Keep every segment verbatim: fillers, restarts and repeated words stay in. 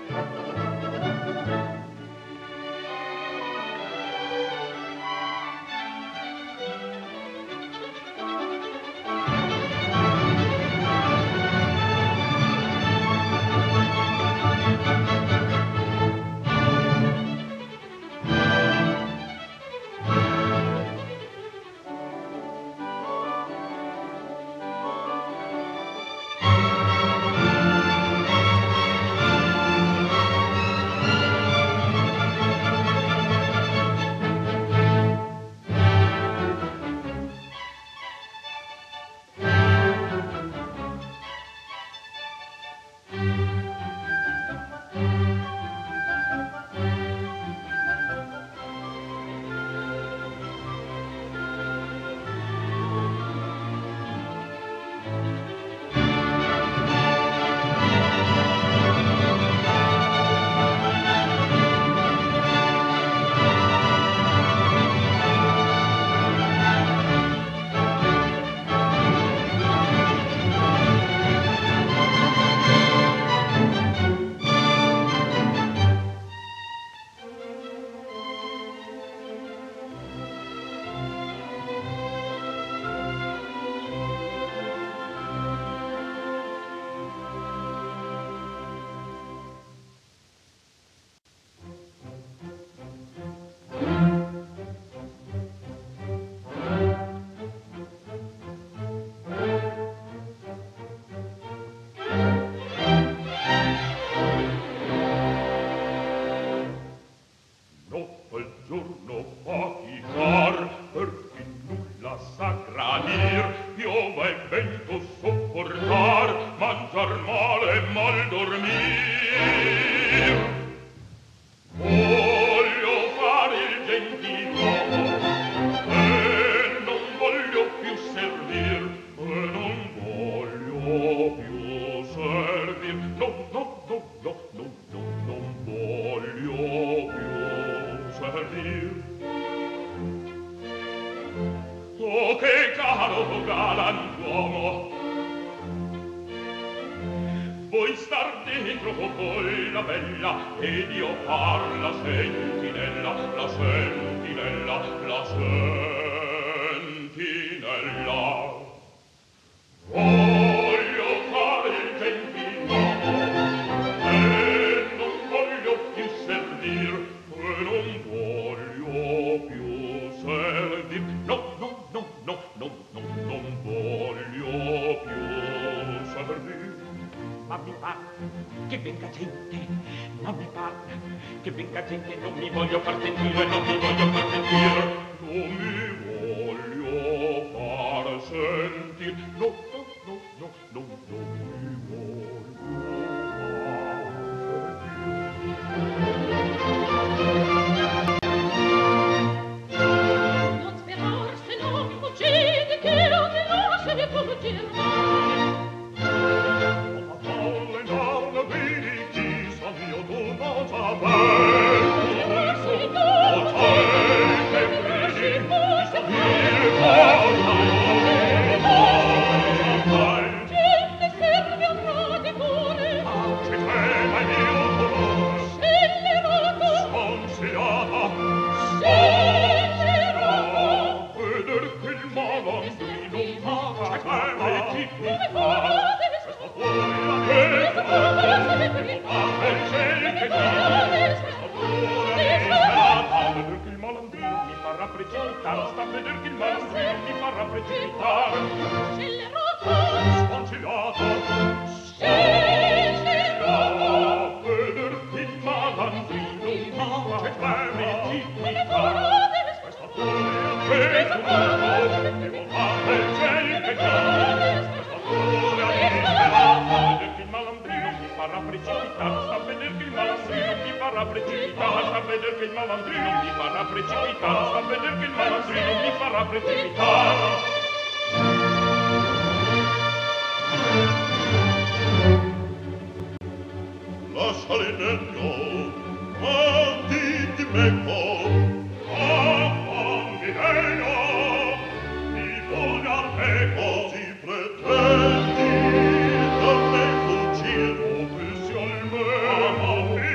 Pretendi da me fuggir, o più si al me,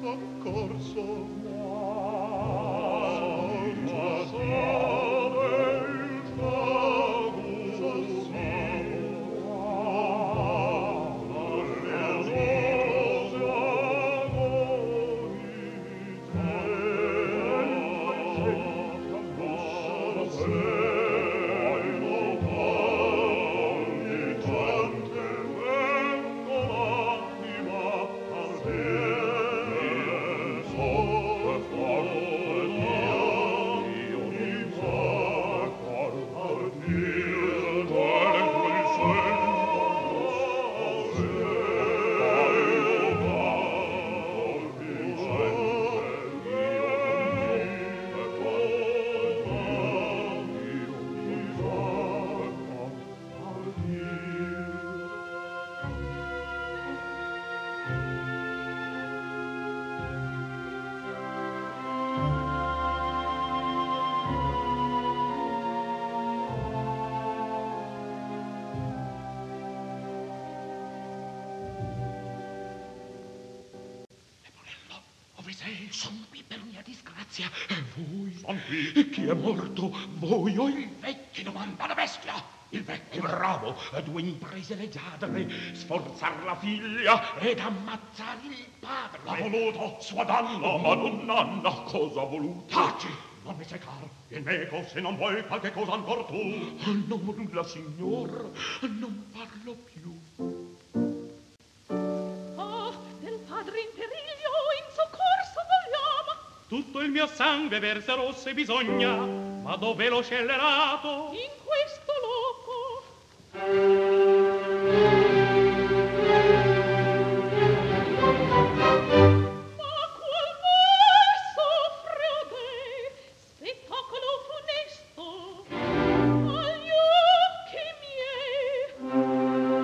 Son qui per mia disgrazia. E voi? Son qui. Chi è morto? Voi o il vecchio? Domanda la bestia. Il vecchio bravo. Due imprese leggiadre. Sforzar la figlia ed ammazzare il padre. Ha voluto sua danno, ma non nanna. Cosa ha voluto? Taci, non mi secar. Il nego, se non vuoi qualche cosa ancor tu. Non nulla, signor. Non parlo più. Tutto il mio sangue verserò se bisogna, ma dove l'ho scellerato? In questo loco. Ma qual mai soffre odei, spettacolo funesto, agli occhi miei.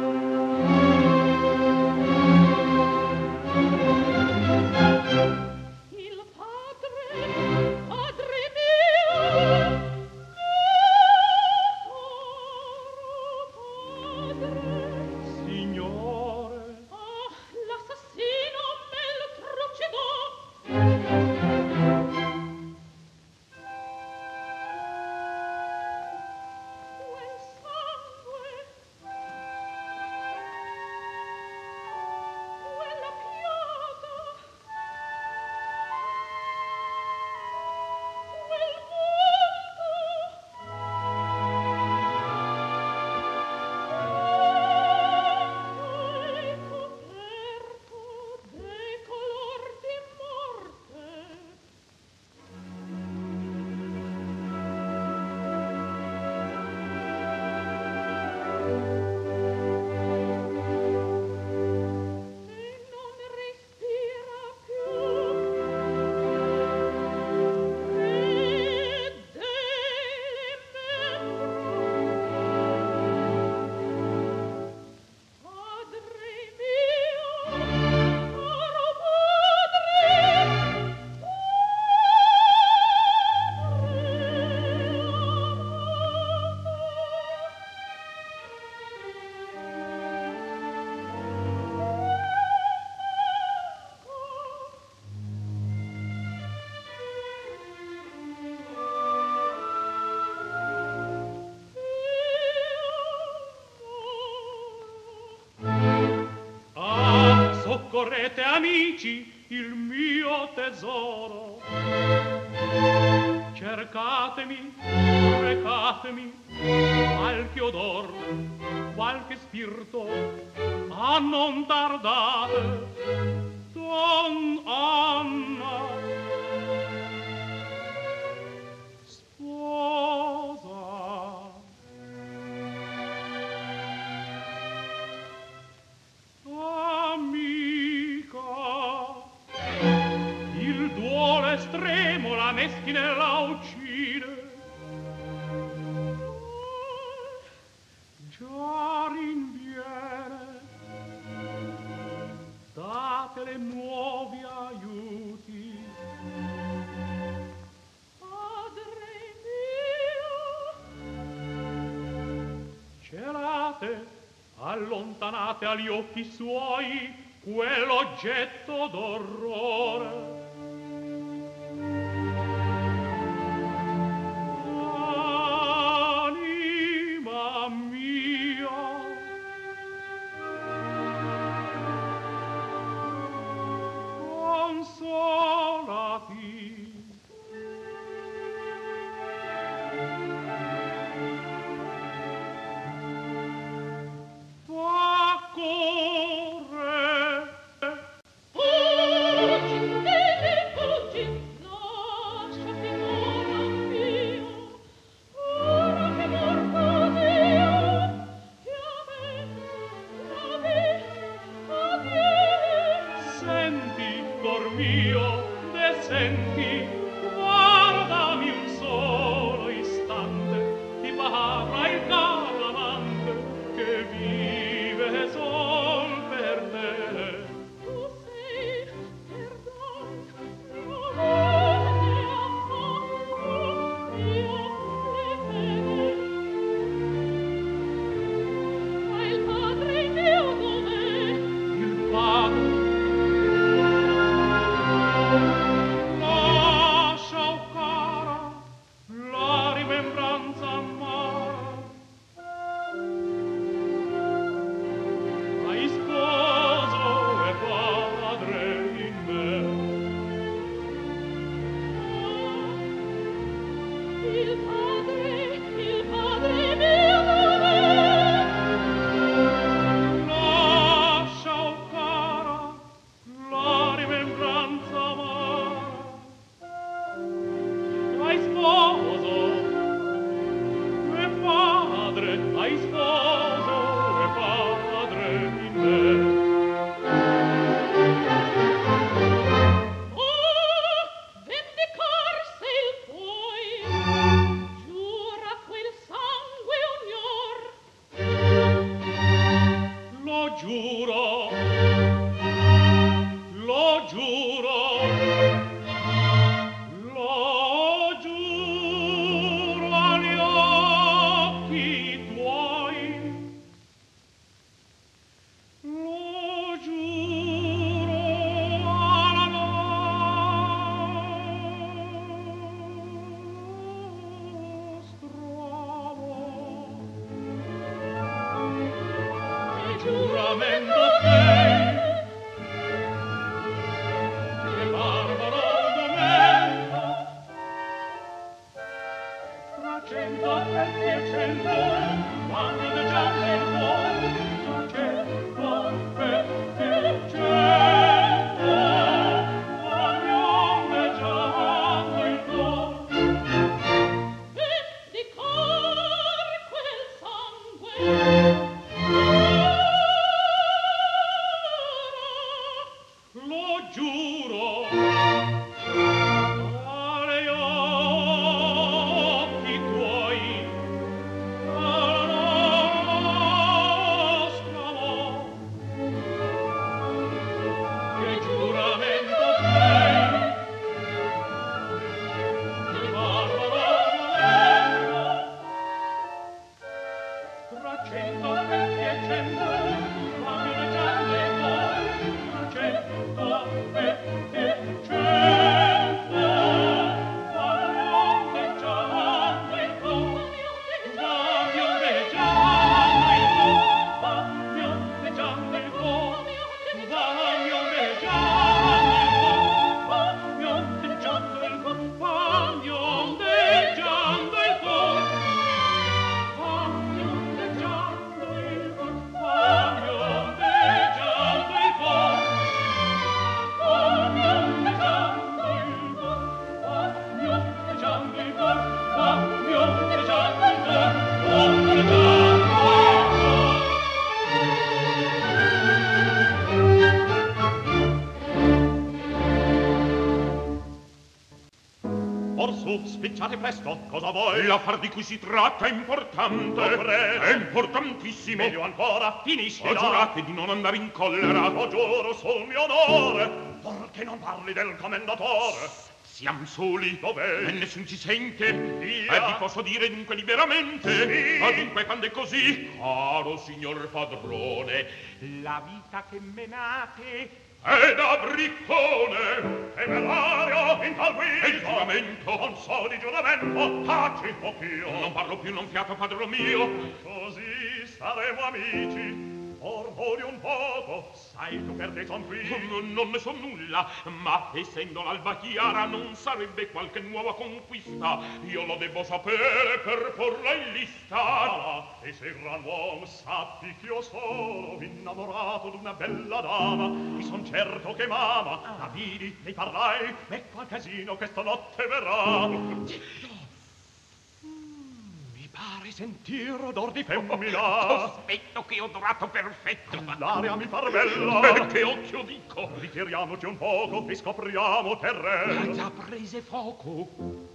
Correte amici il mio tesoro, cercatemi, recatemi qualche odor, qualche spirito, a non tardate, Don Anna, sposa. Estremo la meschinella uccide, già rinviene, datele nuovi aiuti. Padre mio, Celate, allontanate agli occhi suoi quell'oggetto d'orrore. Anima mia, consolati. Fa corre. Fuggi, devi fuggi, lasciati ora mio, ora che morto Dio, chiame, chiami, adieu. Senti, cor mio, ne senti, guardami un solo istante, ti parla il caro amante che vive sol per te. Tu sei, perdon, l'amore che affanno io le pene. Ma il padre mio dov'è? Il padre lascia, o cara, la rimembranza amara. Hai sposo e padre in me. Il padre, il padre mio dov'è? Lascia, o cara, la rimembranza amara. Hai sposo e padre, hai sposo e padre in me. Oh, vendicar se il puoi, giura quel sangue ognor. Lo giuro, lo giuro, lo giuro agli occhi tuoi, lo giuro alla nostra amor. Che giuramento sei, che barbaro argomento, tra cento e diecento, quando de già nel cuore, tra cento e diecento, quando de già nel cuore. Vendicar quel sangue. Lo giuro agli occhi tuoi, alla nostra amor. Che giuramento sei, che barbaro argomento, tra cento e diecento, quando ne già le cuore, tra cento e diecento, quando ne già le cuore, quando ne già le cuore, quando ne già le cuore, quando ne già le cuore, quando ne già le cuore, Orsù, spicciate presto, cosa vuoi? L'affar di cui si tratta è importante. Lo prego. È importantissimo. Meglio ancora, finisci. Ho giurato di non andare in collera. Lo giuro sul mio onore, perché non parli del commendatore. Siamo soli. Dov'è? E nessun ci sente. Via. E vi posso dire dunque liberamente. Sì. Ma dunque quando è così, caro signor padrone, la vita che menate è da briccone. Temerario in tal guisa. E il giuramento. Non so di giuramento. Taci poch'io. Non parlo più, non fiato, padrone mio. Così staremo amici. Ormoni un poco, sai tu perché son qui? Non, non ne so nulla, ma essendo l'alba chiara non sarebbe qualche nuova conquista. Io lo devo sapere per porla in lista. Ah, e se gran uom sappi che io sono innamorato d'una bella dama, mi son certo che m'ama, la vidi, ne parlai, e qualcasino questa notte verrà. Pare sentir odor di femmina. Sospetto che odorato perfetto. L'aria mi par bella. E che occhio dico? Ritiriamoci un poco e scopriamo terreno. Ha già prese fuoco.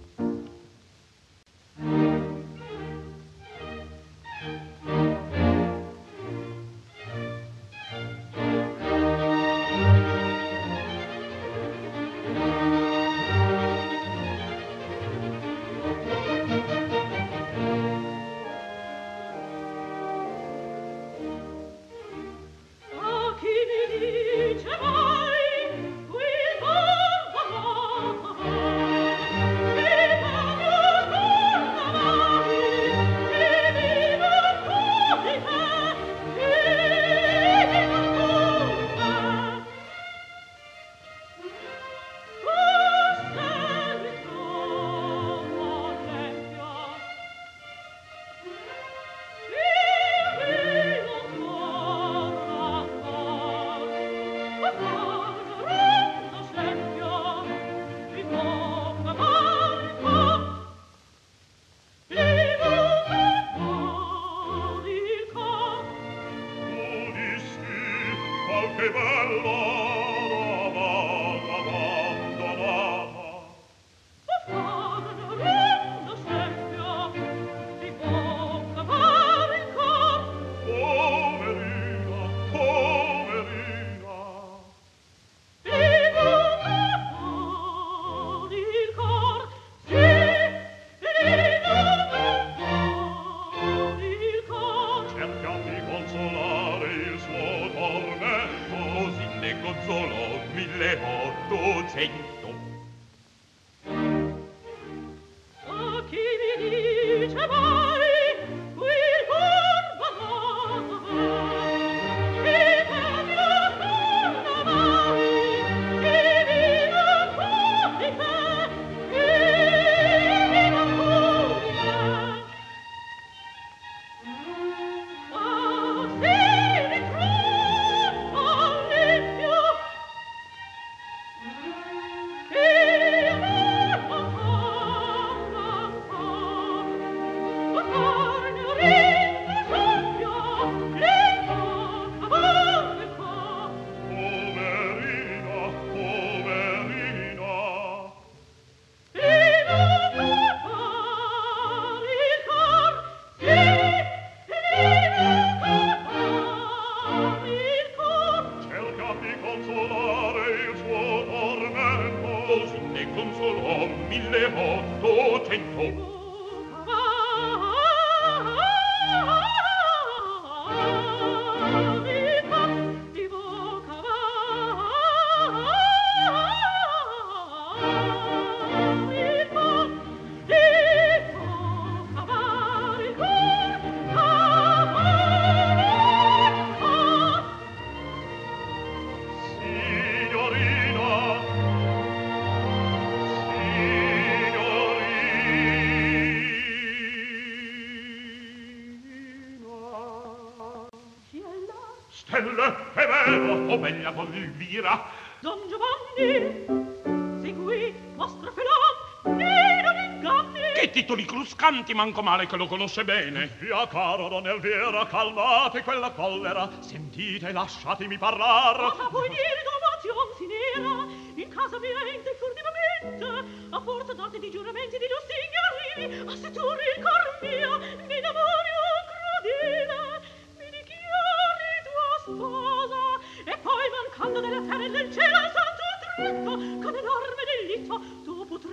Manco male che lo conosce bene. Via caro Don Elvira, calmate quella collera, sentite, lasciatemi parlar. Cosa vuoi dire d'ovazion si nera? In casa violente furtivamente, a forza d'arte di giuramenti di lusinghi arrivi, a setturi il cor mio, mi d'amore crudele, mi dichiari tua sposa, e poi mancando della terra e del cielo il santo dritto, con enorme delitto, tu put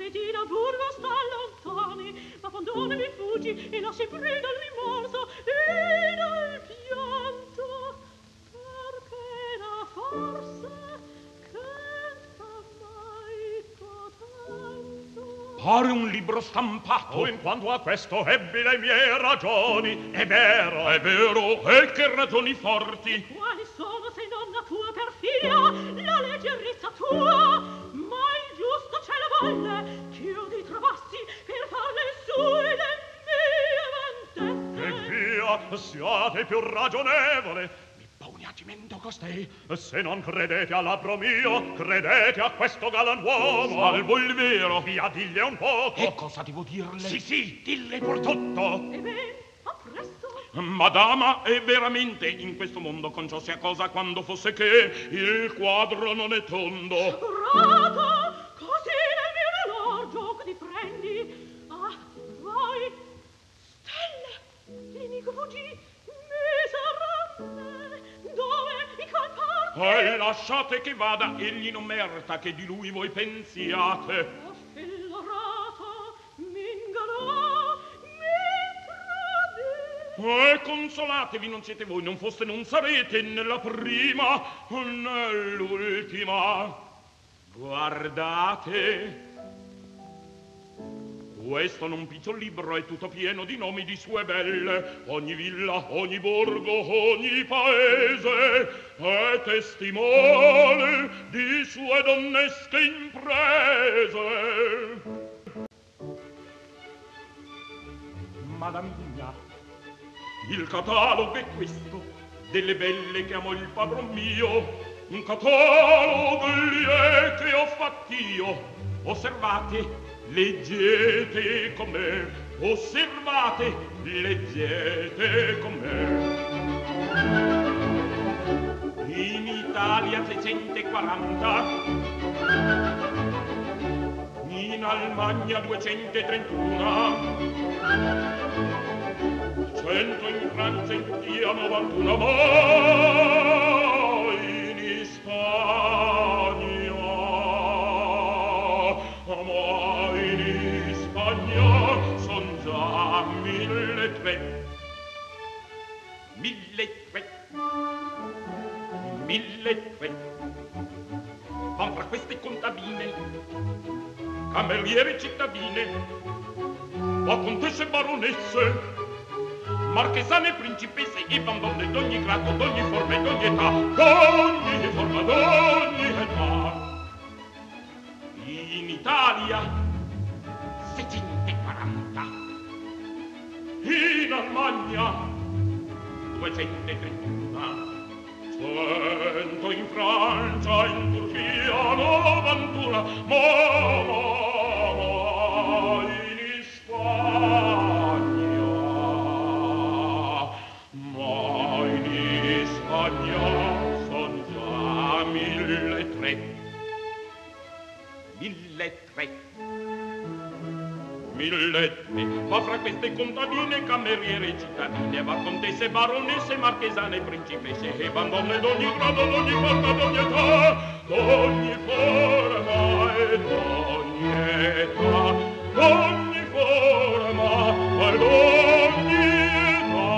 occhi e lasci preda il rimorso e dal pianto, perché era forse che fa mai cotanto. Pare un libro stampato. Oh, in quanto a questo ebbi le mie ragioni. È vero, È vero, e che ragioni forti. Quali sono se non la tua perfidia, la leggerezza tua? Ma il giusto ce la volle, ch'io ti trovassi per far le sue le mie e vendette. via, siate più ragionevole. Mi pone a cimento costei. Se non credete al labbro mio, credete a questo galantuomo. Salvo il vero. Via, dille un poco. E cosa devo dirle? Sì, sì, dille pur tutto. E ben, appresso. Madama, è veramente in questo mondo con ciò sia cosa quando fosse che il quadro non è tondo. Rata, così nel mio dolor gioco ti prendi. Ah, vai, stelle, l'inico fuggì, miserande, dove i calparti? E lasciate che vada, egli non merita che di lui voi pensiate. Oh, fillorata, m'ingannò, mi tradì. E consolatevi, non siete voi, non foste, non sarete nella prima, nell'ultima. Guardate, questo non picciol libro è tutto pieno di nomi di sue belle. Ogni villa, ogni borgo, ogni paese è testimone di sue donnesche imprese. Madame mia, il catalogo è questo delle belle che amò il padron mio. Un catalogo liete che ho fatt'io. Osservate, leggete con me. Osservate, leggete con me. In Italia trecentquaranta, in Almagna duecentotrentuno, cento in Francia in Tia novantuno, ma in Spagna, ma in Spagna son già mille tre, mille tre, mille tre. Van fra queste contadine, cameriere cittadine, o contesse baronesse, marchesane, principesse e bambone d'ogni grado, d'ogni forma e d'ogni età, d'ogni forma, d'ogni età. In Italia seicentoquaranta, in Almagna duecentotrentuno, cento in Francia, in Turchia novantuno, ma, ma, ma in Spagna, ma in Spagna son già mille tre, mille tre, mille tre. Ma fra queste contadine, cameriere e cittadine, va contesse, baronesse, marchesane, principesse e bambone d'ogni grado, d'ogni forma, d'ogni età, d'ogni forma e d'ogni età, d'ogni forma e d'ogni età.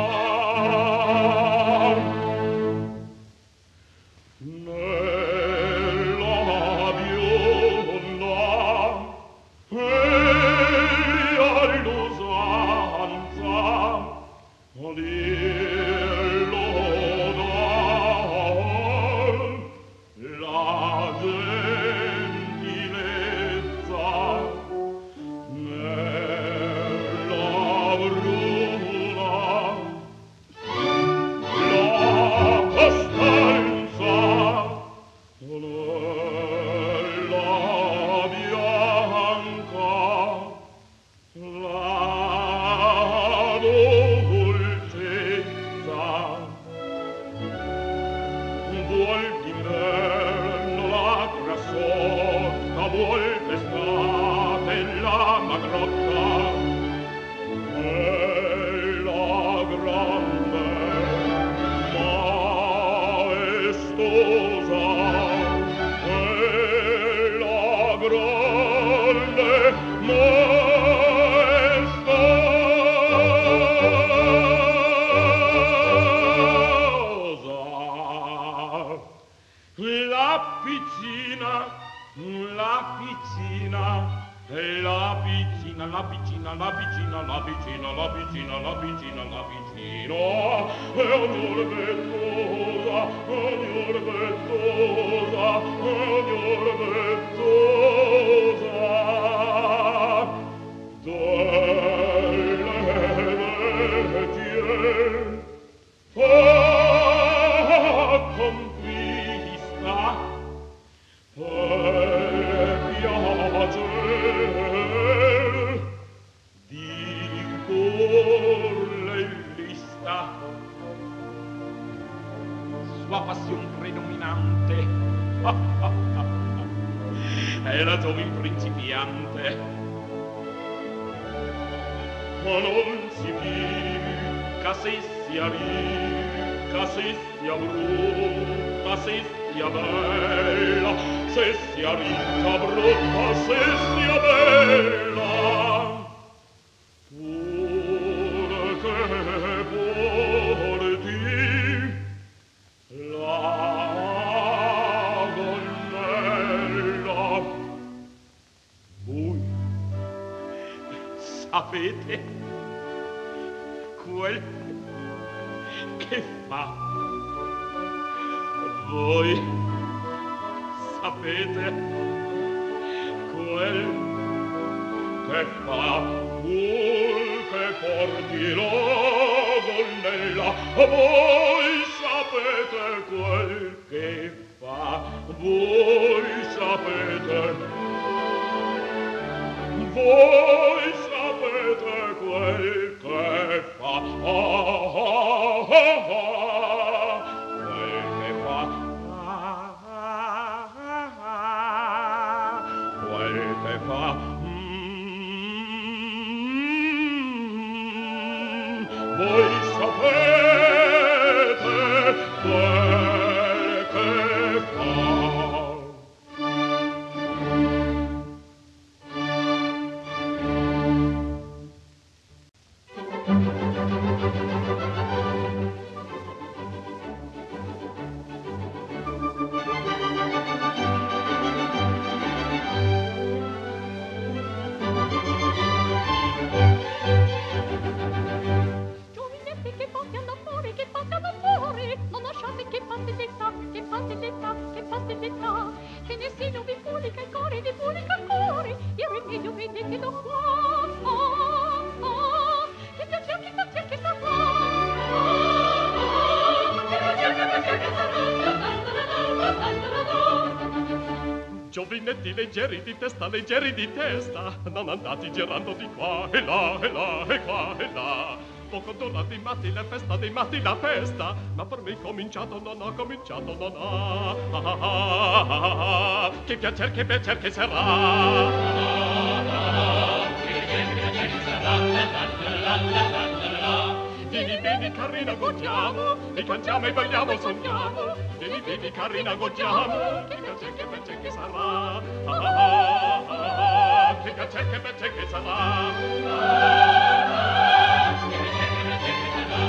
Nella bionda e all'usanza dillo la gentilezza nella bruna la costanza nella bianca la dolcezza, vuol d'inverno la grassotta, vuol d'estate la magrotta, e la grande maestosa, e la grande maestosa. E la vicina, la vicina, la vicina, la vicina, la vicina, la vicina, la vicina, e ognor ventosa, ognor ventosa, ognor ventosa, delle vecchie, fa conquista, e piace di corle lista, sua passion predominante è la giovin principiante, ma non si dica se sia ricca, se sia brutta, se sia bella, se sia ricca, brutta, se sia bella, pur che porti la gonnella. Voi sapete quel che fa? Voi sapete quel che fa? Pur che porti la gonnella, voi sapete quel che fa? Voi sapete, voi sapete quel che fa? Ah, ah, ah, ah. Quel che fa? Ah, ah, ah. Quel che fa? Mm, voi sapete quel che fa? Giovinetti che fate all'amore, che fate all'amore, non lasciate che passe l'età, che passe l'età, che passe l'età, che nessuno vi purica il cuore, vi purica il cuore, il rimedio vedete da qua, ah, ah, che piacer, che piacer che sarà, ah, ah, che piacer, che piacer che sarà, la, la, la, la, la, la, la. Giovinetti leggeri di testa, leggeri di testa, non andate girando di qua e là, e là, e qua e là. Poco d'ora dei matti, la festa dei matti, la festa, ma per me cominciato non ha cominciato, non ha. Ah, ah, ah, ah, ah. Che piacer, che piacer che sarà. Ah, ah, ah, che piacer, che piacer che sarà. La, la, la, la, la, la, la. Vieni, vieni, carina, godiamo, e cantiamo e balliamo, sogniamo. Vieni, vieni, carina, godiamo, che piacer, che piacer che sarà. Ah, ah, ah, ah, che piacer, che piacer che sarà. Ah, ah, ah, che piacer, che piacer che sarà.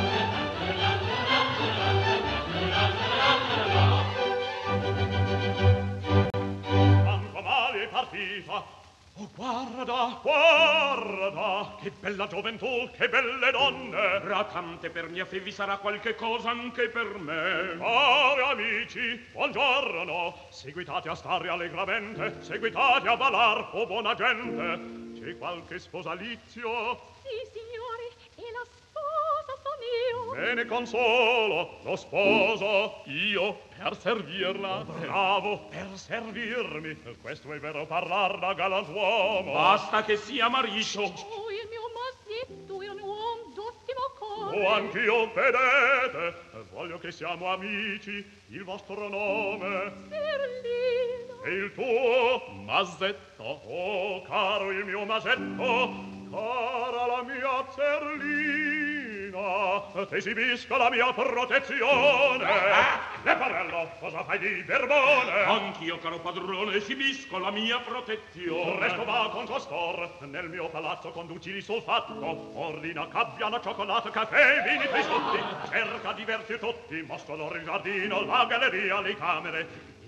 Quanto male è partita. Oh, guarda, guarda, che bella gioventù, che belle donne. Racante per mia fe vi sarà qualche cosa anche per me. Cari amici, buongiorno. Seguitate a stare allegramente, seguitate a ballar, oh buona gente. C'è qualche sposalizio? Sì, signore, e la sposa son io. Bene consolo, lo sposo, io, per servirla. Bravo, per servirmi. Questo è vero parlar da galantuomo. Basta che sia marito. Oh, il mio maschietto è un uomo d'ottimo cuore. Oh, anch'io, vedete, voglio che siamo amici. Il vostro nome? Zerlina. E il tuo? Masetto. Oh, caro il mio Masetto, cara la mia Zerlina, t'esibisco la mia protezione. Leparello, cosa fai di Berbone? Anch'io, caro padrone, esibisco la mia protezione. Presto va con costor, nel mio palazzo conducili sul fatto. Ordina cabbiano, cioccolato, caffè, vini trisotti. Cerca divertir tutti, mostra loro il giardino, la galleria, le camere.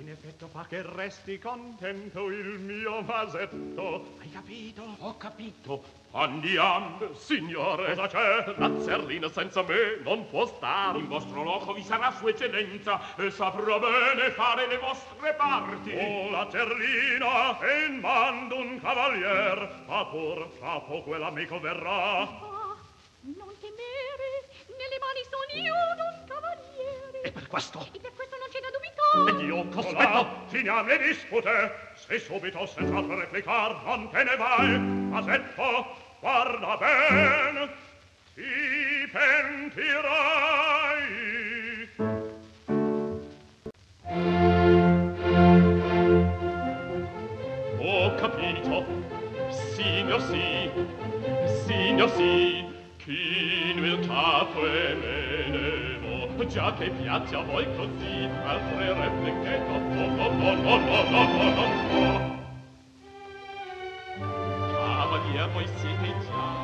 In effetto fa che resti contento il mio vasetto. Hai capito? Ho capito. Andiamo, signore. Cosa c'è? La zerlina senza me non può star. In vostro loco vi sarà sua eccellenza e saprà bene fare le vostre parti. Oh, la zerlina, e in mando un cavalier. Ma pur fra poco l'amico verrà. Ah, non temere, nelle mani son io d'un cavaliere. E per questo? E per questo non c'è da dubitare. Ed io cospetto, finiam le dispute. Se subito senza replicar non te ne vai, Masetto, guarda ben, ti pentirai. Ho capito, signor sì, signor sì, chino il capo e me ne vo, già che piace a voi così, altre repliche no, no, no, no, no, no, no, no, no. Cavalier, voi siete già,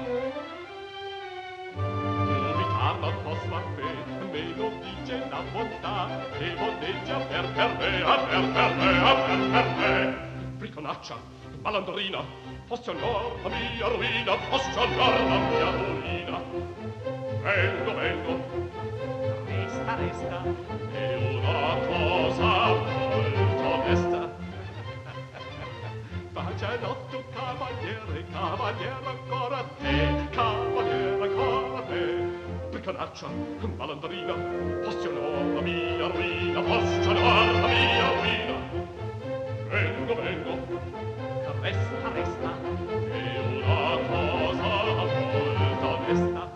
dubitar non posso a me, me lo dice la bontà, che voneggia per per me, a per per me, a per per me. Briconaccia, malandrina, posso onor la mia ruina, posso onor la mia ruina. Vengo, vengo, resta, resta, è una cosa molto onesta. Bacianotto, cavaliere, cavaliere ancora a te, cavaliere ancora a te. Briconaccia, malandrina, posso onor la mia ruina, posso onor la mia ruina. Vengo, vengo, resta, resta, è una cosa molto onesta.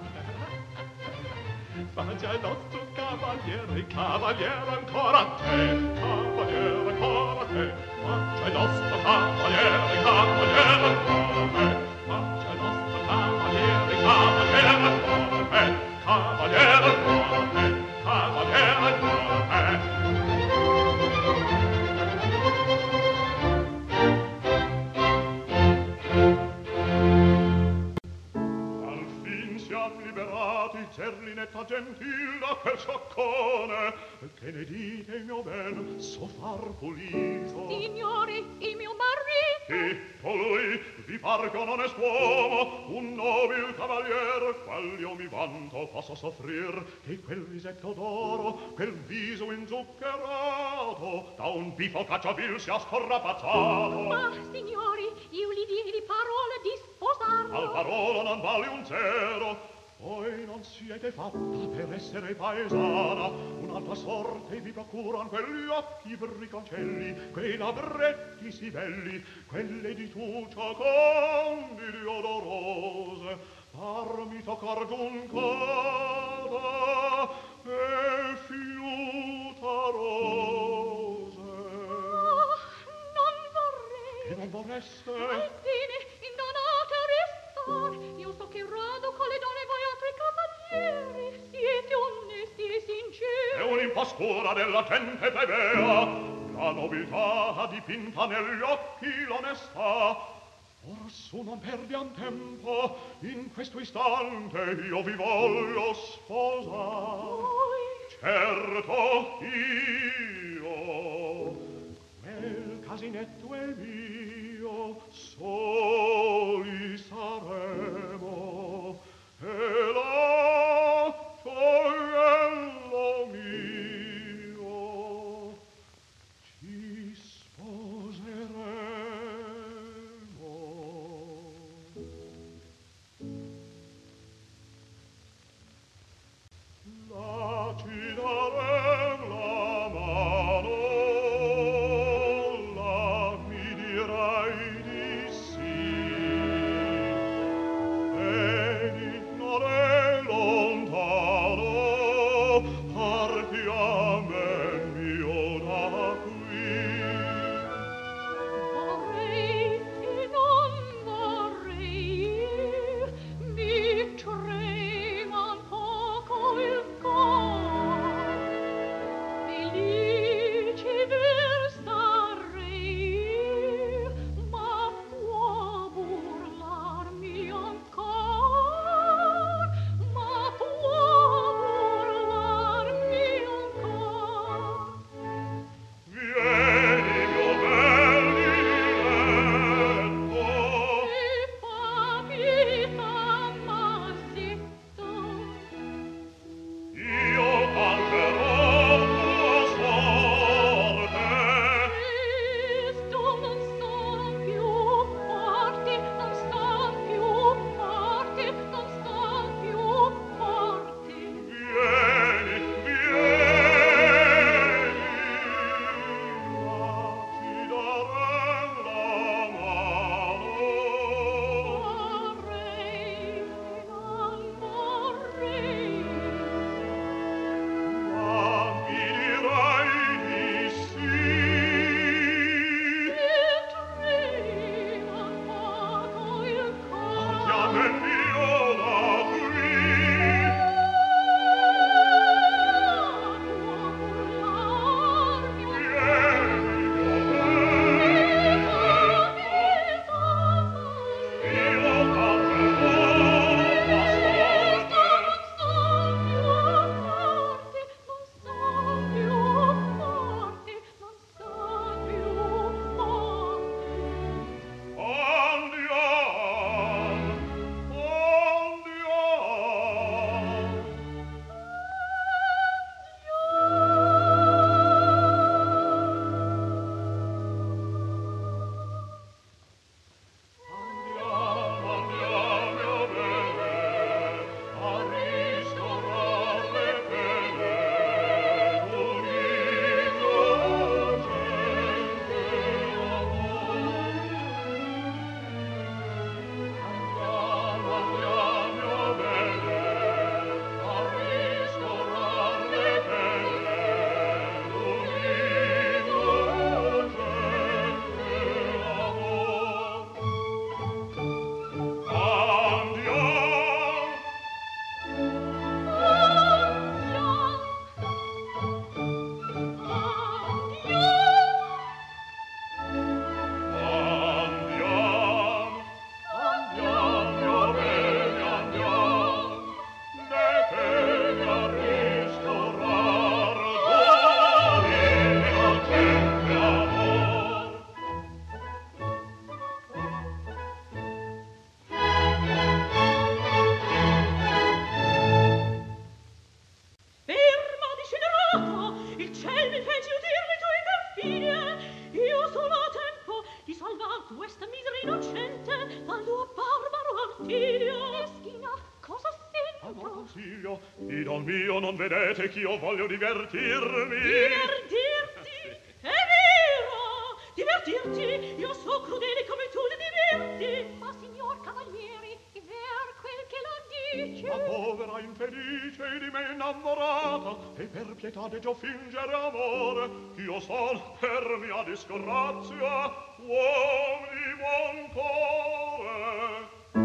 Bacianotto, cavaliere, cavaliere ancora a te, cavaliere ancora a te. Bacianotto, cavaliere, cavaliere ancora a te, Bacianotto, cavaliere, cavaliere ancora a te, cavaliere ancora a te, cavaliere ancora a te. Zerlinetta gentil da quel soccone, che ne dite, mio ben, so far pulito? Signore, il mio marito. E colui vi par che un onest'uomo, un nobil cavalier, qual io mi vanto posso soffrir, che quel visetto d'oro, quel viso inzuccherato, da un pifo cacciavil sia scorrapazzato. Ma, signori, io li diedi parole di sposarlo. Al parola non vale un zero. Voi non siete fatta per essere paesana, un'altra sorte vi procuran quegli occhi briconcelli, quei labbretti si belli, quelle di tuccia condili odorose, parmi toccar giuncata e fiuta rose. Oh, non vorrei. Che non vorreste? Alfine, indonate a restar. Io so che rado con le donne voi altri cavalieri siete onesti e sinceri. È un'impostura della gente plebea, la nobiltà dipinta negli occhi l'onestà. Orsù non perdiam tempo, in questo istante io vi voglio sposar. Voi? Certo io, quel casinetto è mio, soli saremo, e là gioiello mio, ci sposeremo. Là ci darem la mano, là mi dirai di Idol mio, non vedete ch'io voglio divertirmi? Divertirti? È vero! Divertirti? Io so crudele come tu le diverti! Ma signor cavalieri, è ver quel che la dice? La povera infelice di me innamorata, e per pietà de giò fingere amore, io son per mia disgrazia uom di buon cuore.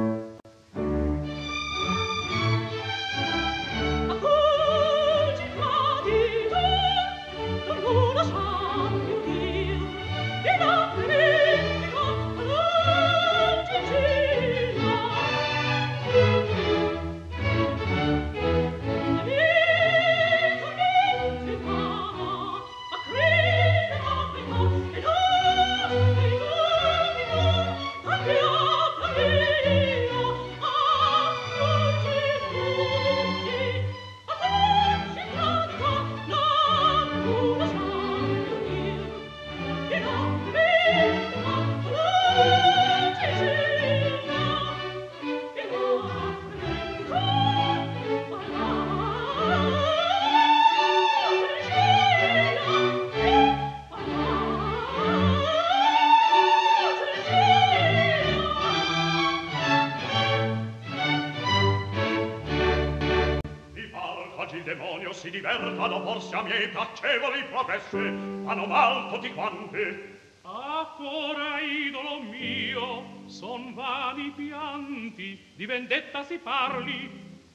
Si divertano forse a miei piacevoli progressi, fanno mal tutti quanti. Ancora, idolo mio, son vani pianti, di vendetta si parli.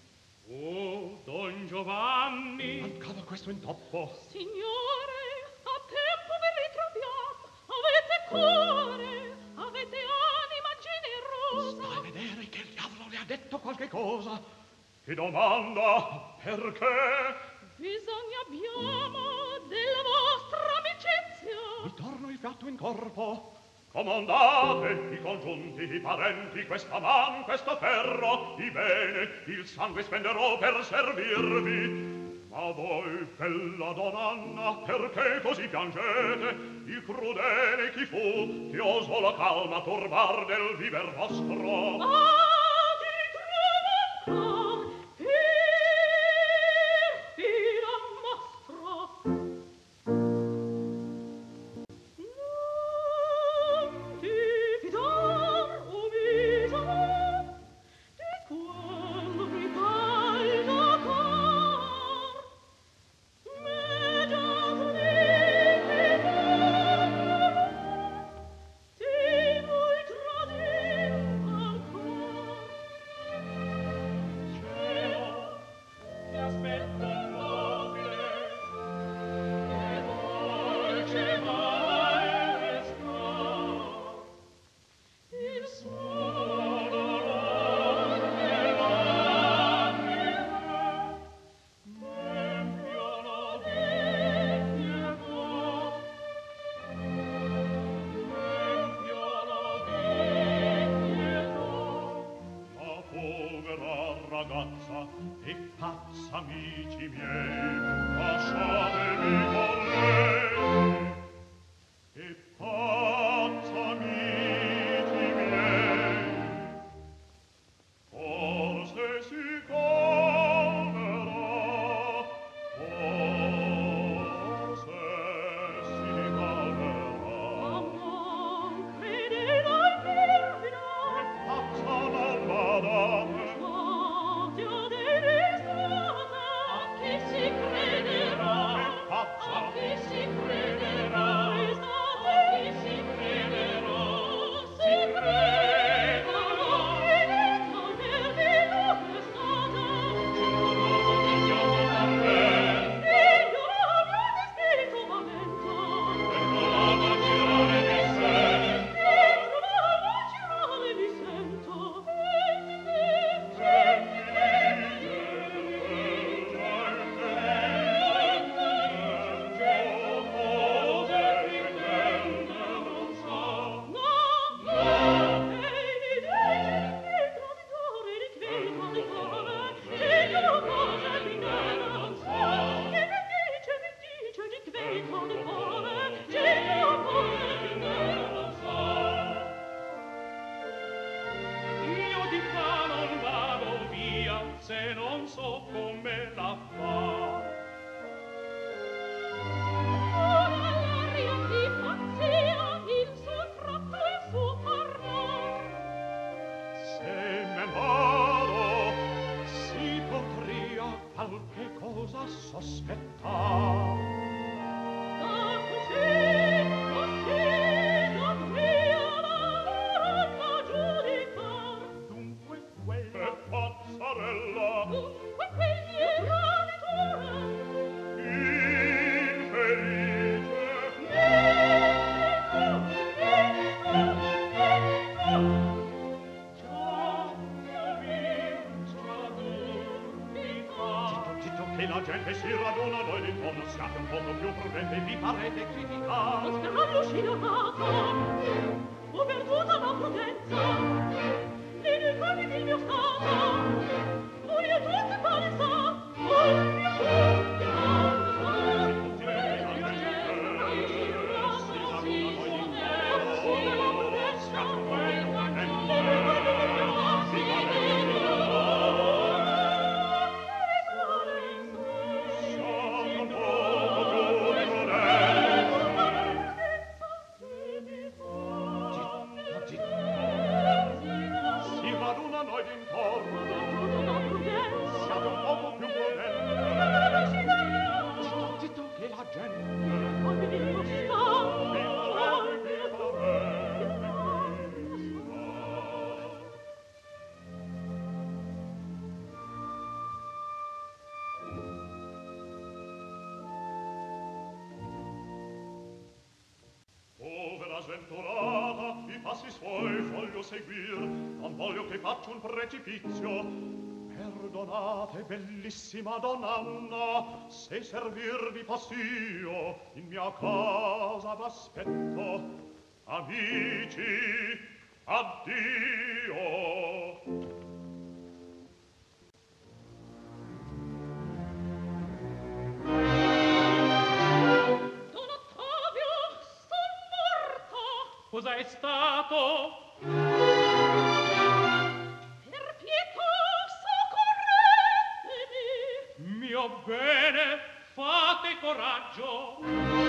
Oh, Don Giovanni! Mancava questo intoppo. Signore, a tempo ve li troviamo. Avete cuore, avete anima generosa. Sta a vedere che il diavolo le ha detto qualche cosa. Ti domanda perché? Bisogna abbiamo della vostra amicizia. Mi torno il fiato in corpo. Comandate, i congiunti, i parenti, questa man, questo ferro, i bene, il sangue spenderò per servirvi. Ma voi, bella donanna, perché così piangete? Il crudele chi fu, che osò la calma turbar del viver vostro? Ah, ti trovo ancora. Ancora ragazza e pazza, amici miei, lasciatemi con lei. E pazza, amici miei, forse si calmerà, forse si calmerà. Non crederai perfida, E pazza non badate, state ad risate. A chi si crederà? e pazza, A chi si crederà? Risate. A chi si crederà? Si credono. Credete al perfino che state. Figlio mio di spirito m'avventa. la girare di sé, Trovavo girare mi sento. io di qua non vado via se non so come la fa. Se me vado si potria qualche cosa sospettar. Dunque quella pazzarella Zitto, che la gente si raduna, voi d'intorno siate un poco più prudenti, vi farete criticare. Ho perduta la prudenza, e nei panni del mio stato, voi e tutti quali sa, voi e tutti quali sa. Si raduna noi d'intorno, siate un poco più prudenti. Zitto, zitto, che la gente povera sventurata, i passi suoi voglio seguir, non voglio che faccia un precipizio. Perdonate, bellissima donna Anna, se servirvi poss'io, in mia casa v'aspetto. Amici, addio. Don Ottavio, son morto! Cosa è stato? Per pietà, soccorretemi! Mio bene, fate coraggio.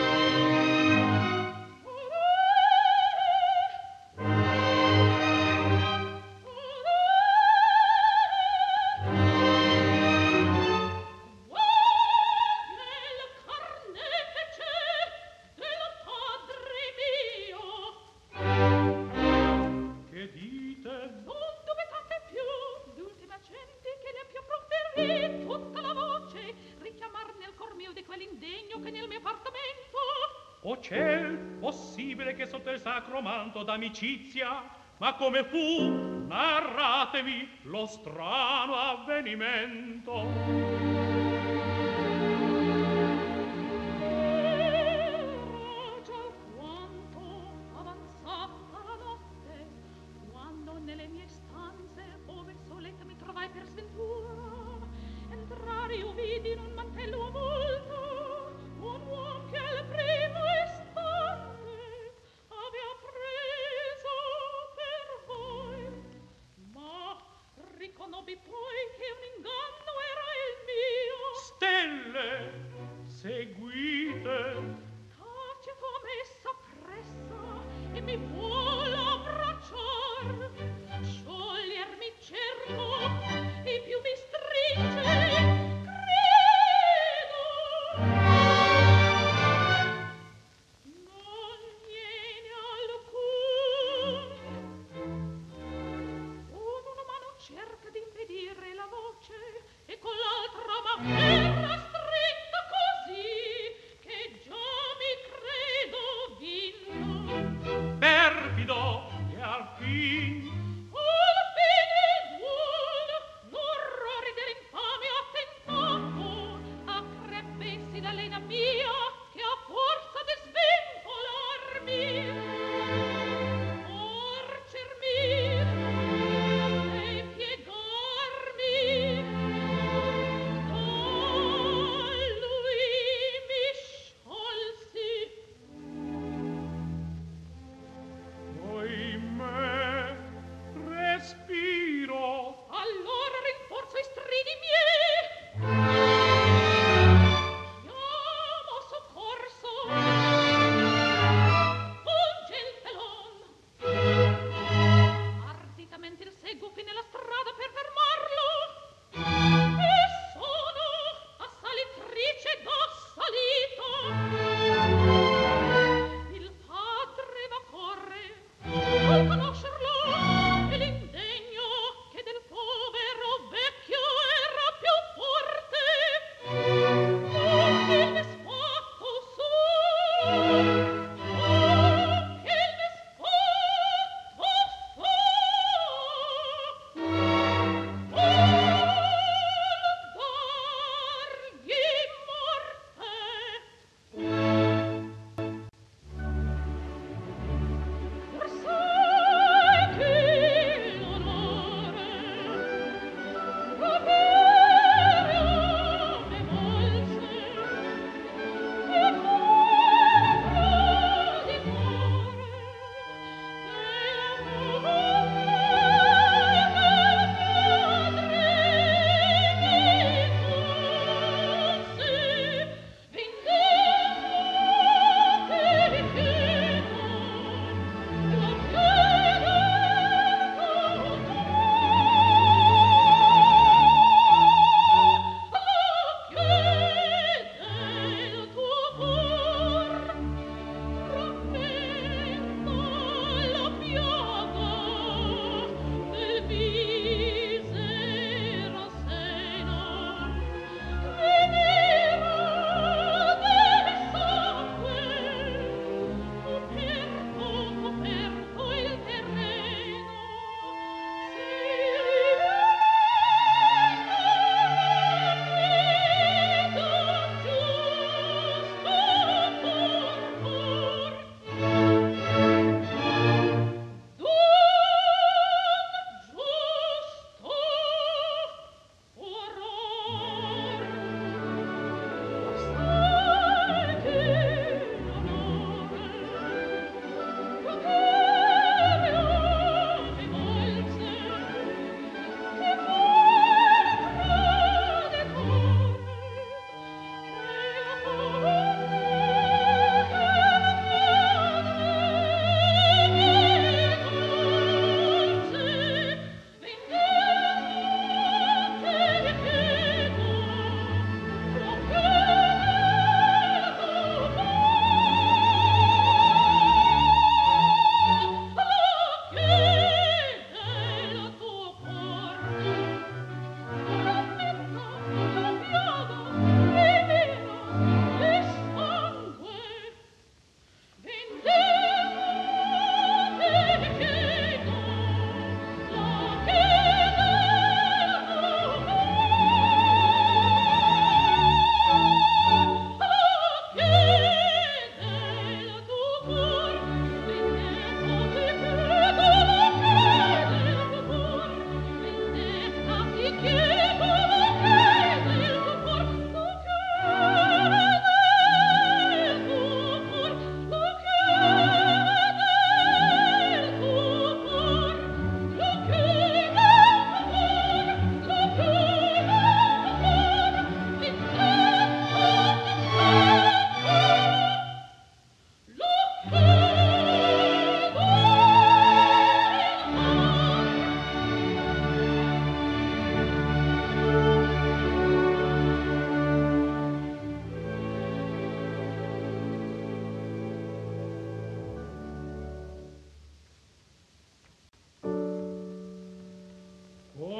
Nel carnefice del padre mio, Che dite? non dubitate più, l'ultima gente che ne più profferì tutta la voce, richiamar nel cor mio di quell'indegno che nel mio appartamento. O ciel, possibile che sotto il sacro manto d'amicizia, ma come fu, narratevi lo strano avvenimento. Era già alquanto avanzata la notte, quando nelle mie stanze, ove soletta mi trovai per sventura, Dimmi poi che un inganno era il mio. Stelle seguite. Tace come s'appressa e mi vuol abbracciar. Sciogliermi cerco e più mi stringe. Credo non viene alcun. Con una mano cerca di impedire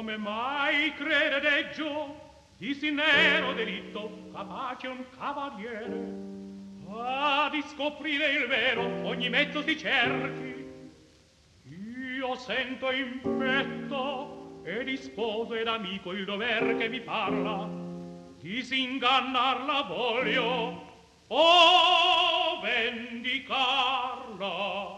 come mai credereggio di sì nero delitto capace un cavaliere a di scoprire il vero ogni mezzo si cerchi. Io sento in petto e di sposo ed amico il dover che mi parla, disingannarla voglio o vendicarla.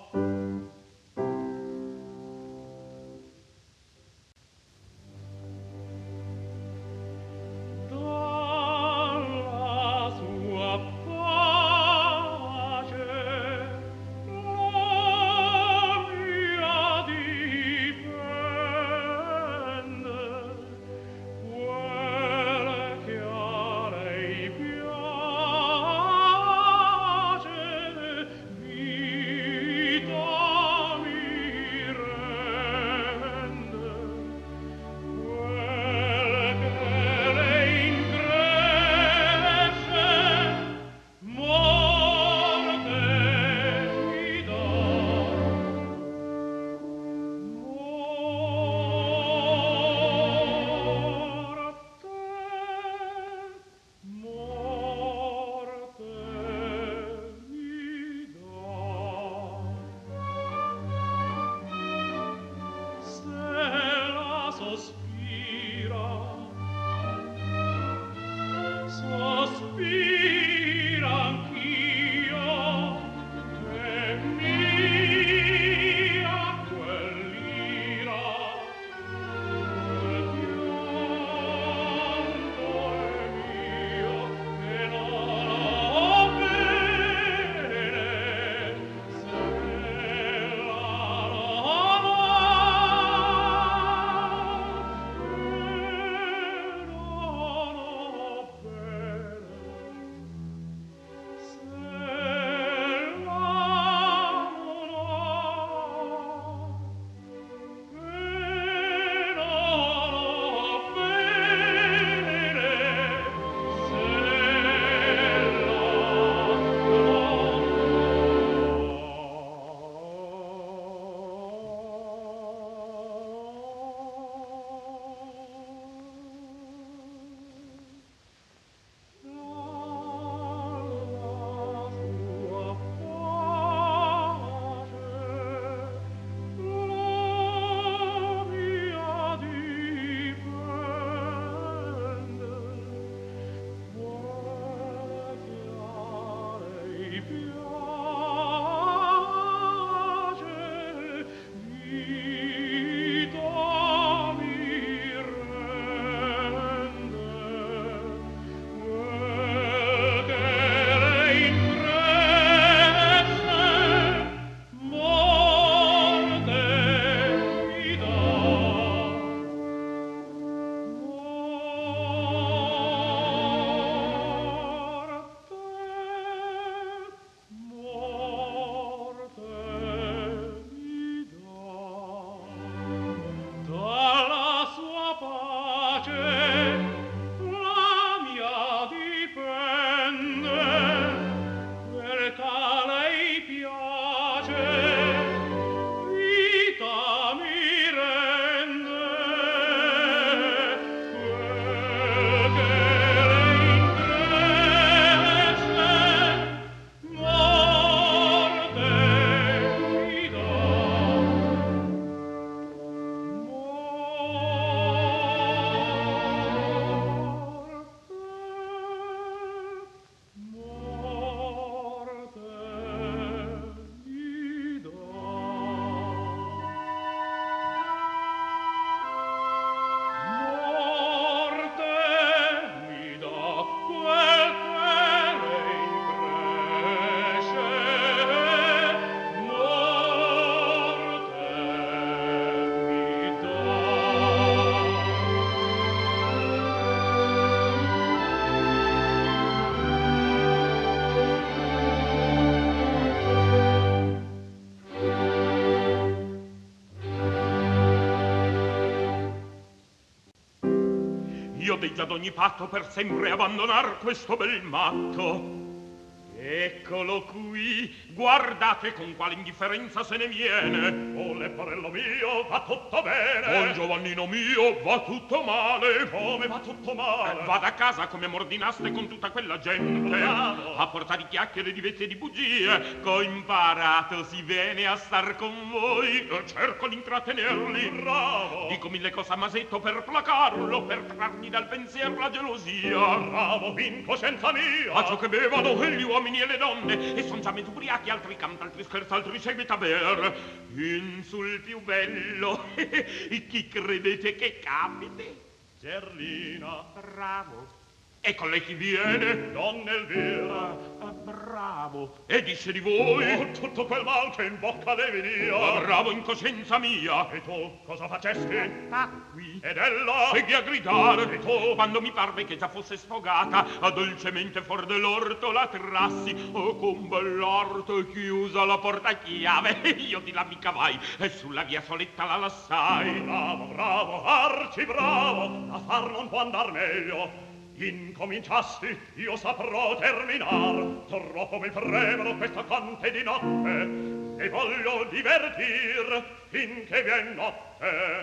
Io degli ad ogni patto per sempre abbandonar questo bel matto. Eccolo qui, guardate con quale indifferenza se ne viene. Oh, leporello mio, va tutto bene. Oh, Giovannino mio, va tutto male. Come va tutto male? Eh, vada a casa come m'ordinaste con tutta quella gente. Bravo. A portare di chiacchiere, di vezze e di bugie. Che ho imparato si bene a star con voi. E cerco di intrattenerli. Bravo. Dico mille cose a Masetto per placarlo, per trarmi dal pensiero la gelosia. Bravo, in coscienza mia. A ciò che bevano gli uomini e le donne, e son già mezzo ubriachi, altri canta, altri scherza, altri seguita a ber. In sul più bello, chi credete che capiti? Gerlina. Bravo. E con lei chi viene? Donna Elvira. Ah, bravo. E disse di voi? Oh, tutto quel mal che in bocca devi dia. Ah, bravo in coscienza mia. E tu cosa facesti? Tacqui. Ed ella? Segui a gridare. E tu? Quando mi parve che già fosse sfogata, a dolcemente fuor dell'orto la trassi. Oh, con bell'arte chiusa la porta a chiave. Io di là mi cavai e sulla via soletta la lassai. Bravo, bravo, arci bravo. A far non può andar meglio. Incominciasti, io saprò terminar. Troppo mi premono questa conte di notte e voglio divertir finché vien notte.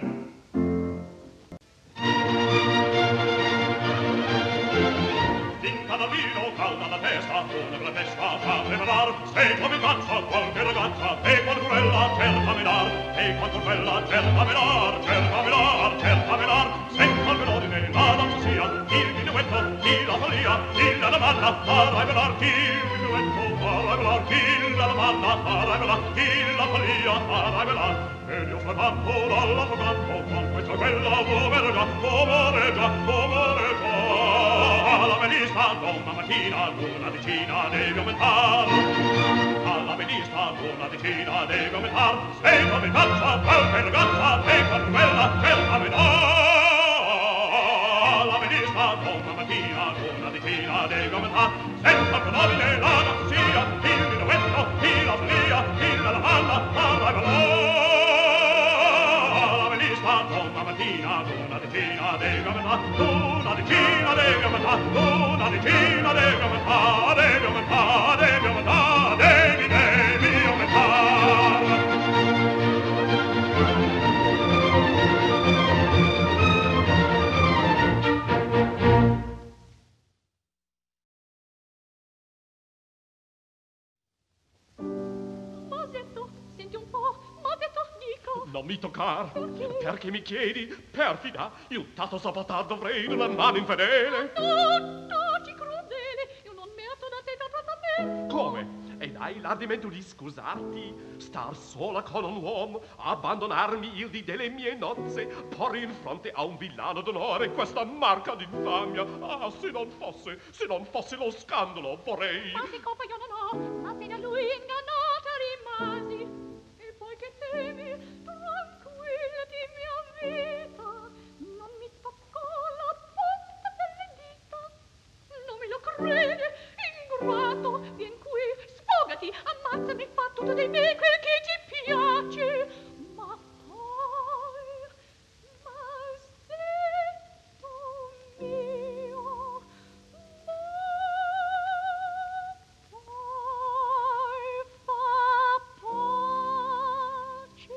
Vinta da vino, calda la testa, una gran festa fa premolar. Sei come cazzo qualche ragazza, e quanto quella cerca menar, e quanto quella cerca menar, cerca menar, cerca menar, senza il melodine la danza sia, il minuetto, chi la follia, chi la domanda, farai velar, chi il minuetto, farai velar, chi la domanda, farai velar, chi la follia, farai velar. E Dio fragranto dall'altro canto, con questa quella uomereggia, uomereggia, uomereggia. Alla velista, donna mattina, una decina devi aumentar. Alla velista, una decina devi aumentar. Sei come caccia, qualche ragazza, e con quella cerca menor. Alla velista, donna mattina, una decina devi aumentar. Senza pronobile la danzia, il minuetto, il la follia, il la lavanda, farai valor. Una mattina, una decina devi aumentare, una decina devi aumentare, una decina devi aumentare, devi aumentare, devi aumentare, devi, devi aumentare. Masetto, senti un po', Masetto, dico. Non mi toccar. Perché? Perché mi chiedi? Perfida, io tato sabatar dovrei una mano infedele. No, taci crudele, io non merito da te trattamento. Come? Ed hai l'ardimento di scusarti? Star sola con un uomo, abbandonarmi il di delle mie nozze, porre in fronte a un villano d'onore questa marca d'infamia. Ah, se non fosse, se non fosse lo scandalo, vorrei... Ma che colpa io non ho, ma se da lui ingannata rimasi. E poi che temi, tranquillati mia vita, non mi toccò la punta delle dita. Non me lo crede, ingrato, vien qui, sfogati, ammazzami, fa tutto dei me quel che ti piace. Ma poi, Masetto mio, ma poi fa pace.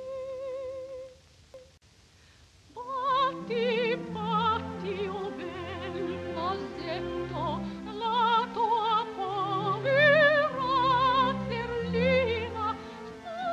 Batti, batti, o bel Masetto, la tua povera Zerlina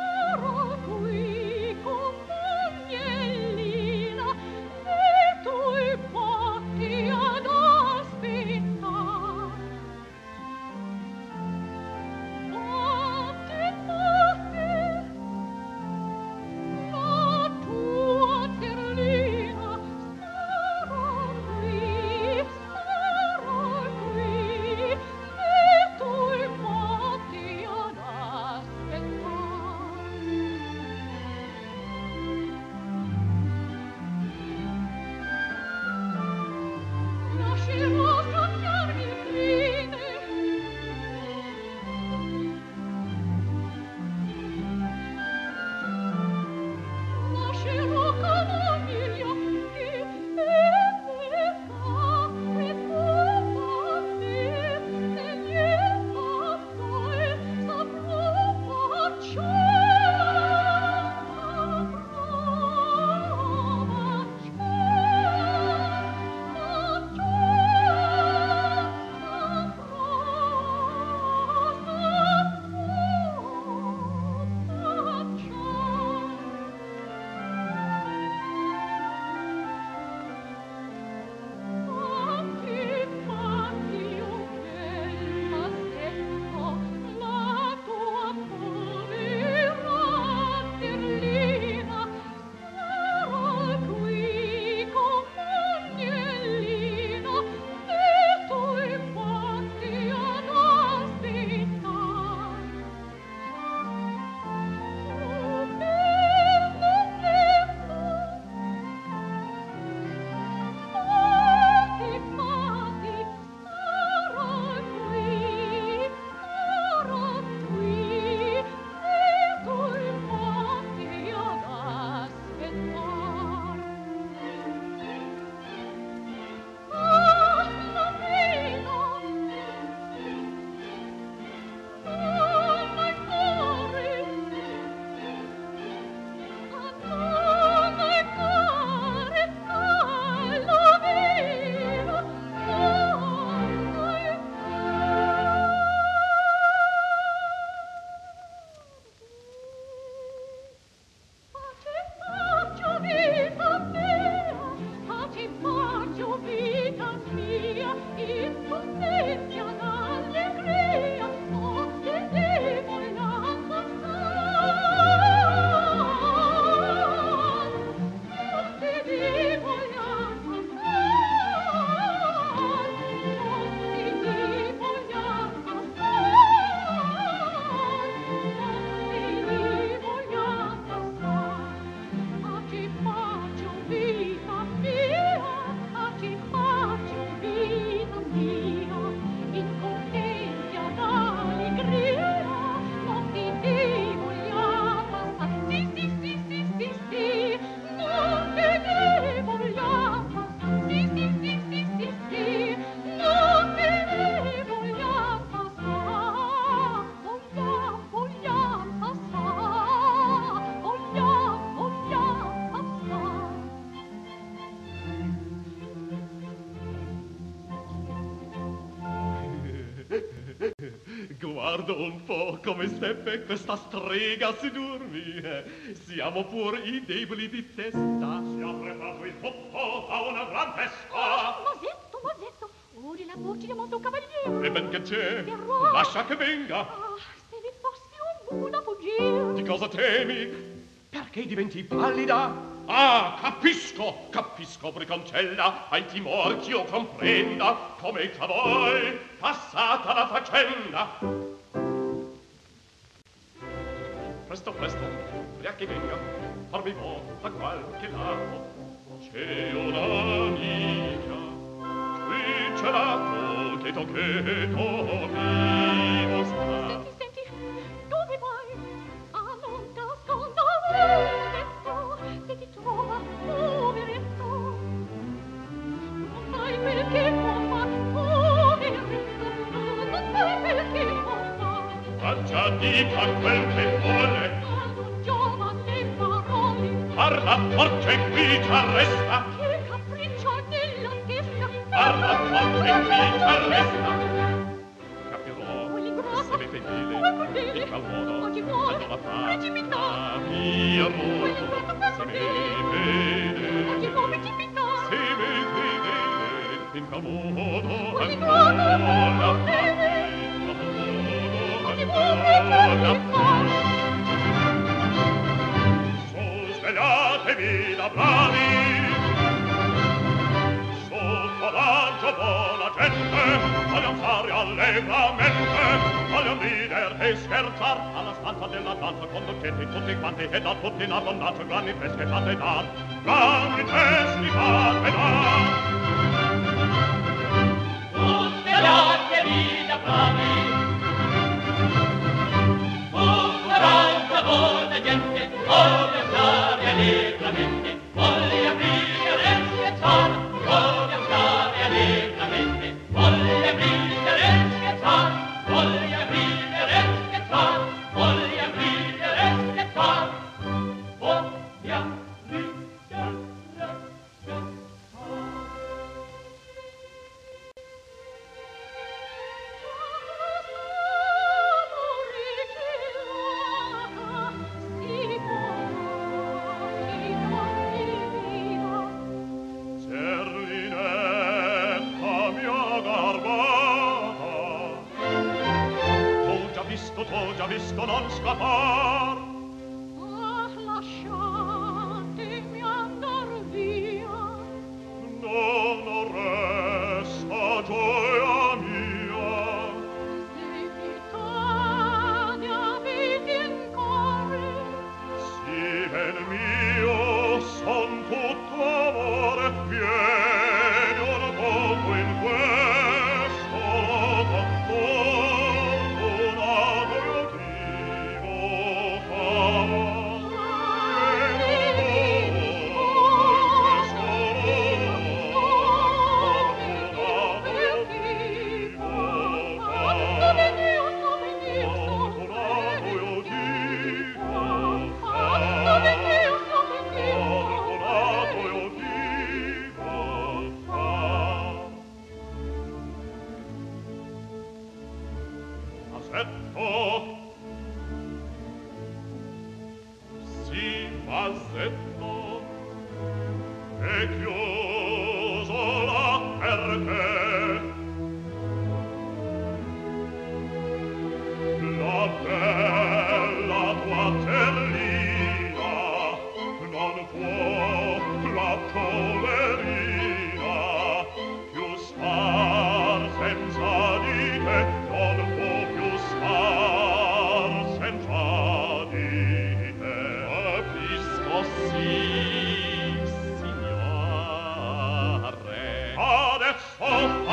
Guarda un po' come steppe questa strega a sedurmi. Siamo pur i deboli di testa. Si ha preparato il poppo a una gran festa. Oh, Masetto, Masetto, ora la voce di Monto Cavaliere. E ben che c'è, Verrò. lascia che venga. Ah, se vi fossi un buon a fuggire. Di cosa temi? Perché diventi pallida? Ah, capisco, capisco, Briconcella, hai timor ch'io comprenda come tra voi passata la faccenda. Presto, presto, via che venga, farmi vo da qualche lato. C'è un'amica, qui c'è la toccheto che mi mostra. Senti, senti, dove vai? Ah, non t'ascolta, poveretto, se ti trova, poveretto. Non sai quel che può far, poveretto, non sai quel che può far. Ma già dica quel che vuole, Ah, non giova le parole, parla forte qui t'arresta. che capriccio nella testa. Parla forte qui t'arresta. Capirò Vuoi l'ingrosso? se mi fedele, Vuoi crudele? in qual modo Oggi vuoi allora fa precipitare? capirò Vuoi l'ingrosso per se mi crudele? Oggi vede, vuoi precipitare? se mi vede, in qual modo Vuoi ancora l'ingrosso per crudele? Oggi vuoi precipitare? Su, svegliatevi da bravi, sotto raggio buona gente, vogliam fare allegramente, vogliam ridere e scherzar, alla stanza della danza condottete tutti quanti e da tutti in abbondanza grandi fresche fate dar, grandi fresche fate dar. Tu svegliatevi da bravi, tutta raggio buona gente, voglio stare allegramente, voglio ridere e scherzar, voglio stare allegramente, voglio ridere e scherzar, voglio ridere e scherzar, voglio ridere e scherzar, voglio ridere e scherzar. Cerlinetta mia garbata, t'ho già visto, t'ho già visto non scappar. Ah, lasciatemi andar via. Non resta gioia mia, Se Britannia vedi in cuore, si ben mio son tutto amore, vieni un poco in questo loco, fortunato io dico far. Sì, Masetto, è chiuso là per te. La bella tua terlina non può la poverina più star senza di te, non può più star senza di te. Capisco, sì, signore. Adesso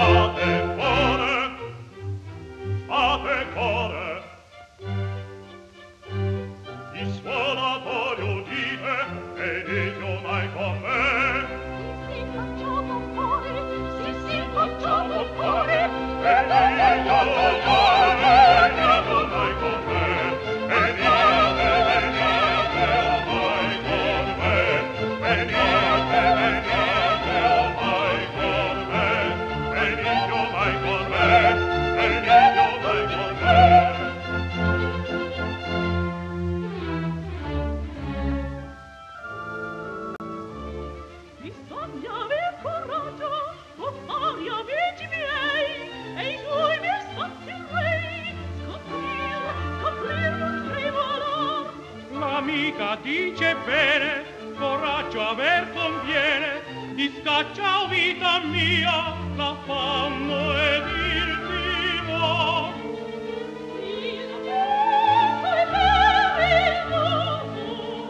dice bene, coraggio aver conviene, di scaccia o vita mia, l'affanno ed il timore. Il gesto è per il mondo,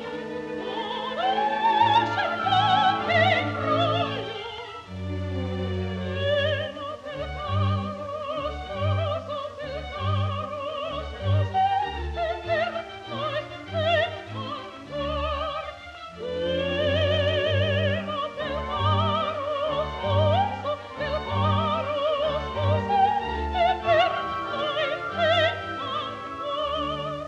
conoscer qualche imbroglio, e non per caro sposo, per caro sposo, e per noi senza ancor, e non per caro sposo, per caro sposo, e per noi senza ancor.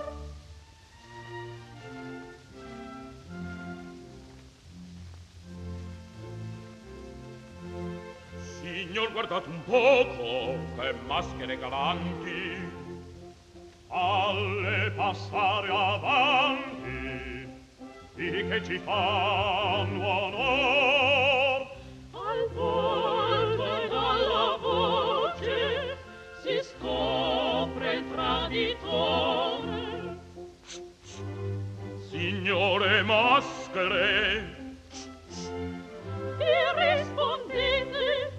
Signor, guardate un poco, che maschere galanti, falle passare avanti, di che ci fanno onor. Al volto ed alla voce si scopre il traditore. Signore maschere, E rispondete,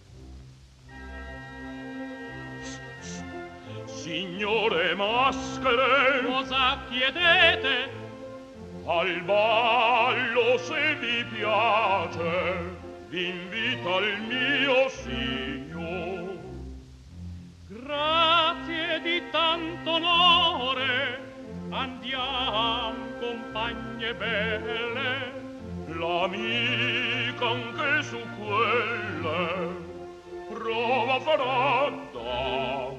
signore maschere, Cosa chiedete? al ballo se vi piace, v'invita il mio signor. Grazie di tanto onore, andiam, compagne belle, L'amica anche su quelle prova farà d'amor.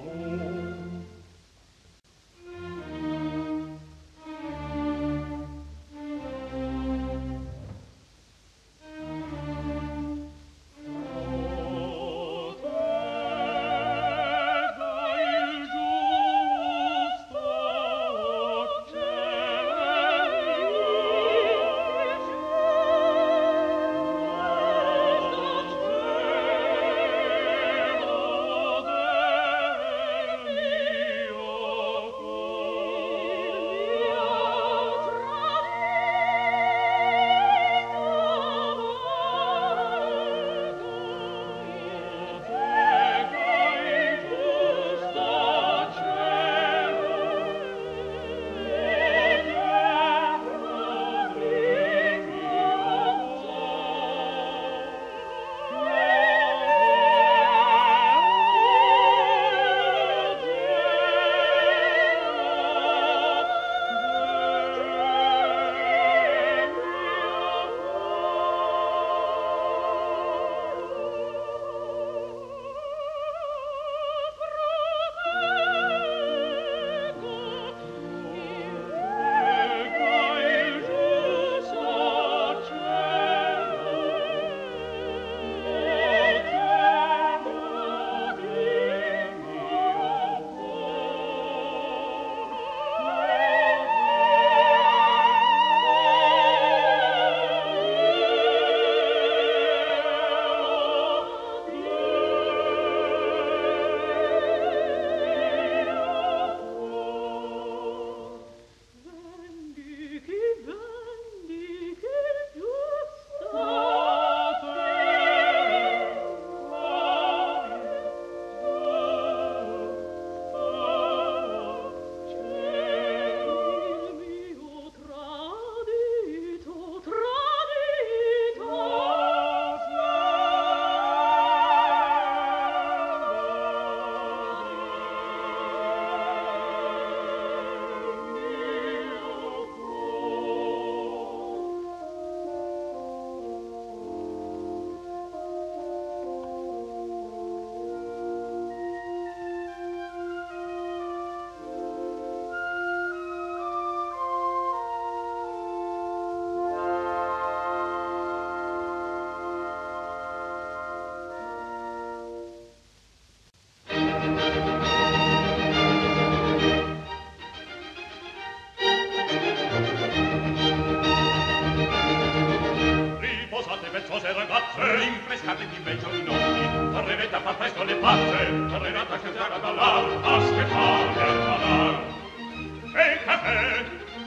Rinfrescatevi bei giovinotti, tornerete a far presto le pazze, tornerete a cantare ad allar, aspettate al malar. E il caffè,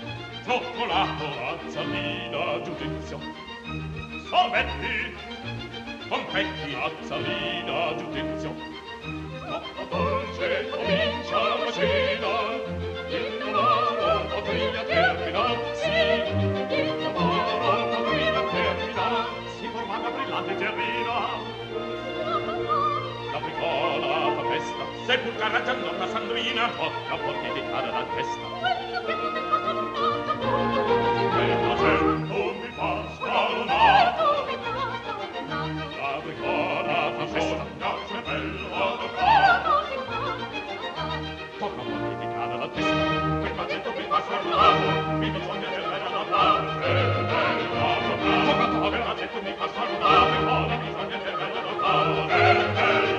Zoccolato, azzardina, giudizio. Sorbetti, confetti, azzardina, giudizio. Troppo dolce, comincia la cena. Il lavoro potria terminarsi. Il lavoro potria terminarsi. Formata brillante terrina. La fricola fa festa. Se pur carreggiando una sandrina, tocca porti di cara la testa. E l'accento mi fa scalonato. La fricola fa festa. La cervello da fa. Tocca porti di cara la testa. Quel l'accento mi fa scalonato. Mi bisogna cervello da parte. Tocca porti l'accento mi fa scalonato. Mi bisogna cervello da parte.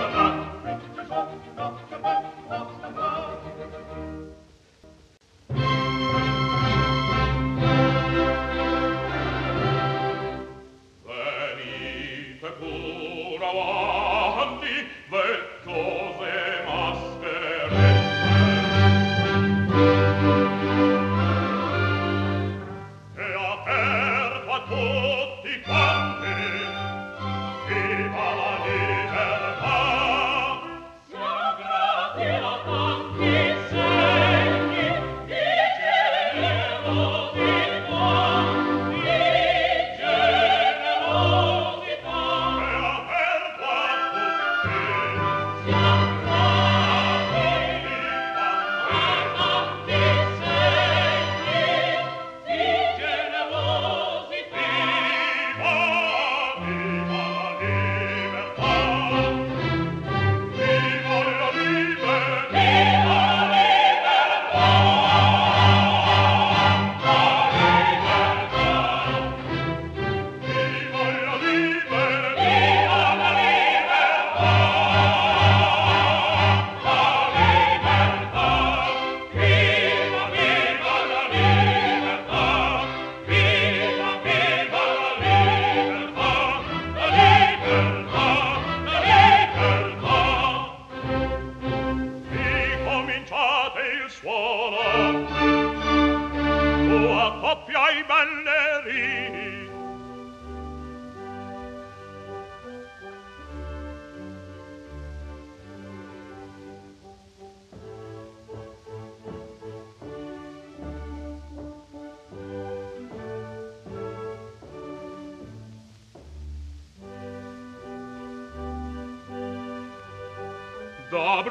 Da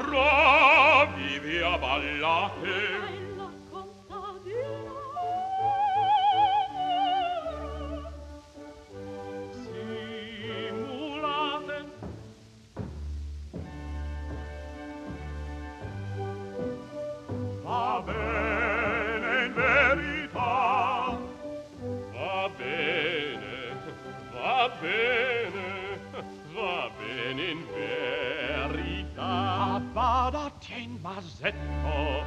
bravi via ballate. Bella contadina. Simulate. Va bene in verità. Va bene, va bene, va bene in verità. Bada, tien masetto,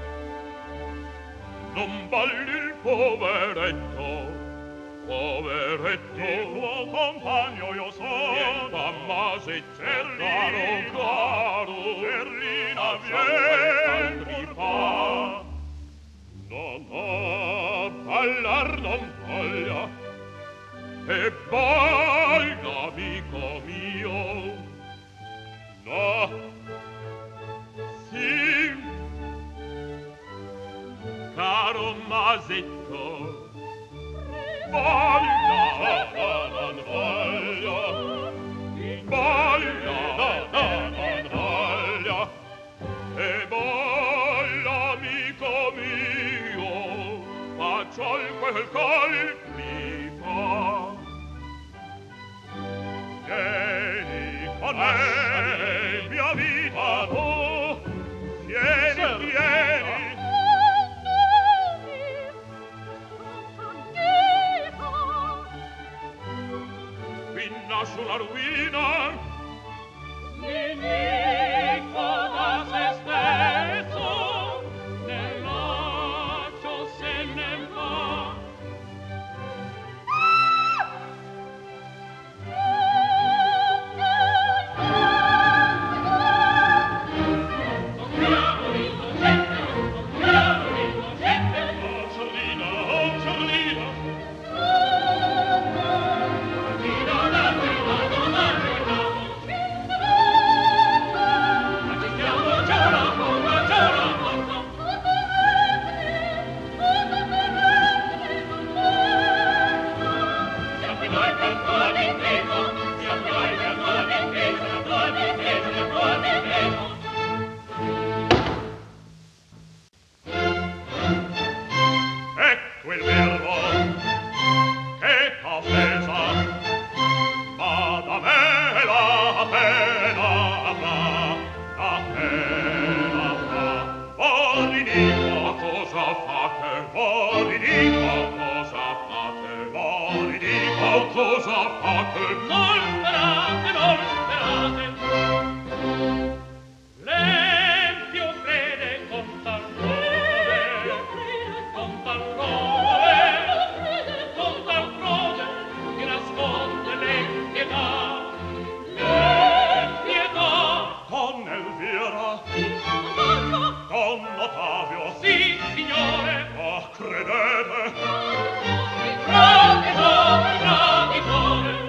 non balli il poveretto, poveretto. Il tuo compagno io sono. Vien qua masetto, caro, caro, Cerlina, vien qua. No, no, ballar non voglia, e balla, amico mio. No, sì, caro masetto, balla, non voglia, balla, non voglia, e balla, amico mio, faccio il quel col mi fa. Vieni con me, mia vita, tu, vieni, vieni. Qui nasce una rovina, nemico da se stesso, nell'accio se ne va. Sorrina, non sperate, non sperate. L'empio crede con talrone, con talrone, con talrone, che nasconde l'empietà, l'empietà. Con Elvira, con Ottavio, Sì, signore, ah, credete, traditore, traditore.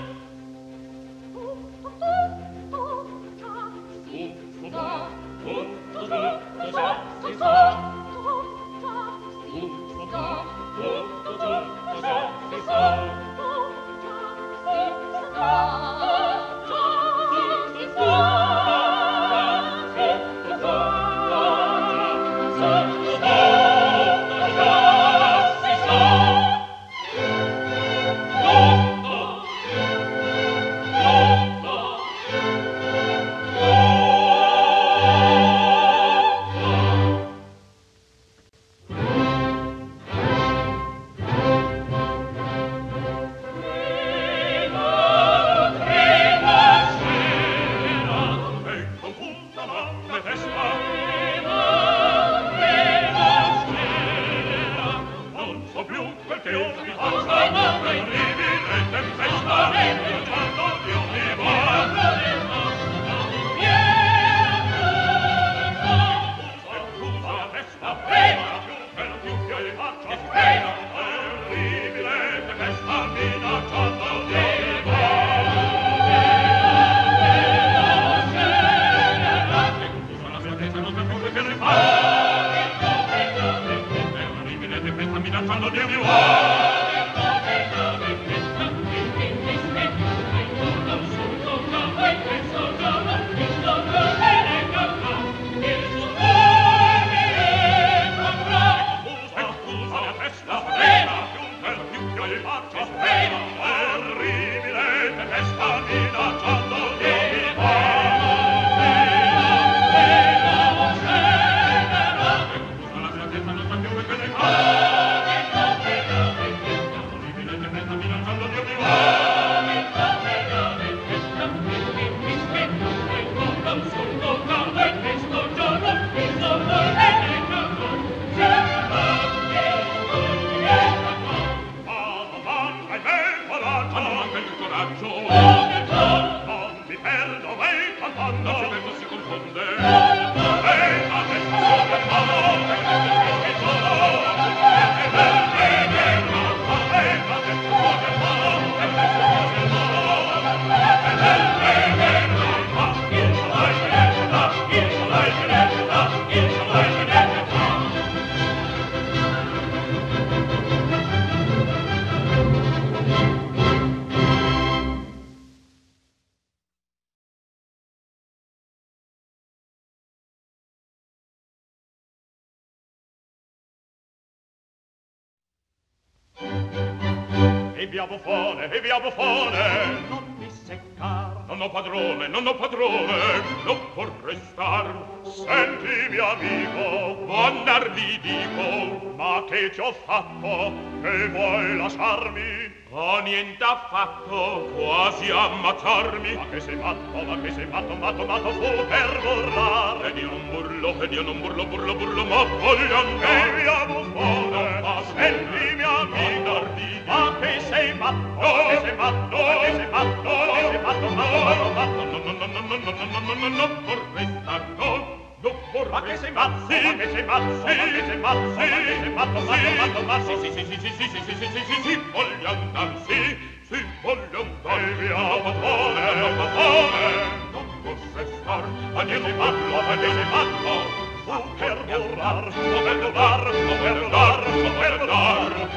E via buffone, e via buffone, Non mi seccar, non ho padrone, non ho padrone, non vorrei star. Senti, mio amico, buonar li dico, ma che ti ho fatto, che vuoi lasciarmi? ho niente affatto, quasi ammazzarmi. Ma che sei matto, ma che sei matto, matto, matto, fu per burlare. Ed io non burlo, ed io non burlo, burlo, burlo, ma voglio E andare. via buffone, senti, mio amico, ma che sei matto, ma che sei matto, ma che sei matto, ma che sei matto, matto, matto, matto, No, no, no, no, no, no, no, no, no, non vorrei star, no, non vorrei ma che sei star. matto, ma che sei matto, ma che sei matto, ma che sei matto, matto, matto, matto, Sì, sì, sì, sì, sì, sì, sì, sì, sì, sì, sì, voglio andar, sì, sì, voglio andar. E via buffone, buffone, Non vorrei star, ma che sei matto, ma che sei matto, fu per burlar, fu per burlar, fu per burlar, fu per burlar.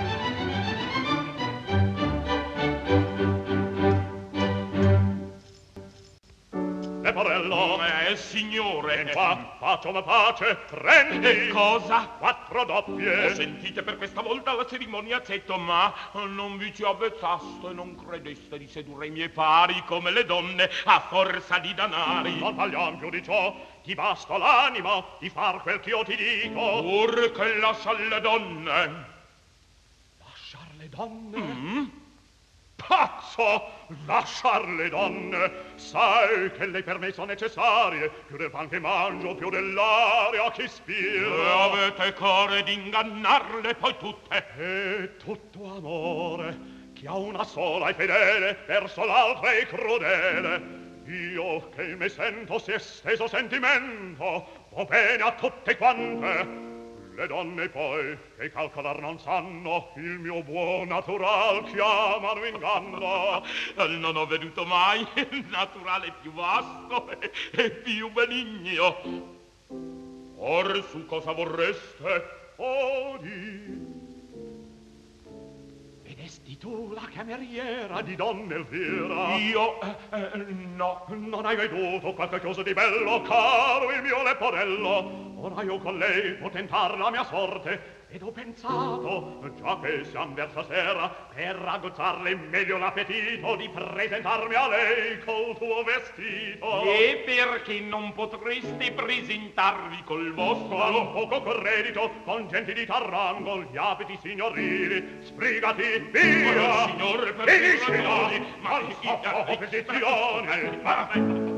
Leporello, Eh, signore, vieni qua, facciamo pace, prendi. Che cosa? Quattro Ho doppie. sentite per questa volta la cerimonia accetto, ma non vi ci avvezzaste e non credeste di sedurre i miei pari come le donne a forza di danari. Non parliamo più di ciò, ti basta l'animo di far quel che io ti dico. Pur che lascia le donne. Lasciar le donne? Mm? Cazzo! Lasciar le donne! Sai che le per me sono necessarie, più del pan che mangio, più dell'aria che spiro. E avete core d'ingannarle poi tutte? È tutto amore, chi ha una sola è fedele, verso l'altra è crudele. Io che me sento si esteso sentimento, vo bene a tutte quante. Le donne poi, che calcolar non sanno, il mio buon natural chiamano inganno. Non ho veduto mai il naturale più vasto e, e più benigno. Or su cosa vorreste? Oh, di. Vedesti tu la cameriera di donna Elvira? Io? Eh, eh, no. Non hai veduto qualche cosa di bello, caro il mio leporello? Ora io con lei può tentar la mia sorte, ed ho pensato, già che siam verso sera, per ragguzzarle meglio l'appetito, di presentarmi a lei col tuo vestito. E perché non potreste presentarvi col vostro? Con poco credito, con gente di tarrango, gli abiti signorili, sbrigati, via! Ma, signore, per finisci ragioni, ma ma- non so opposizione! Ma...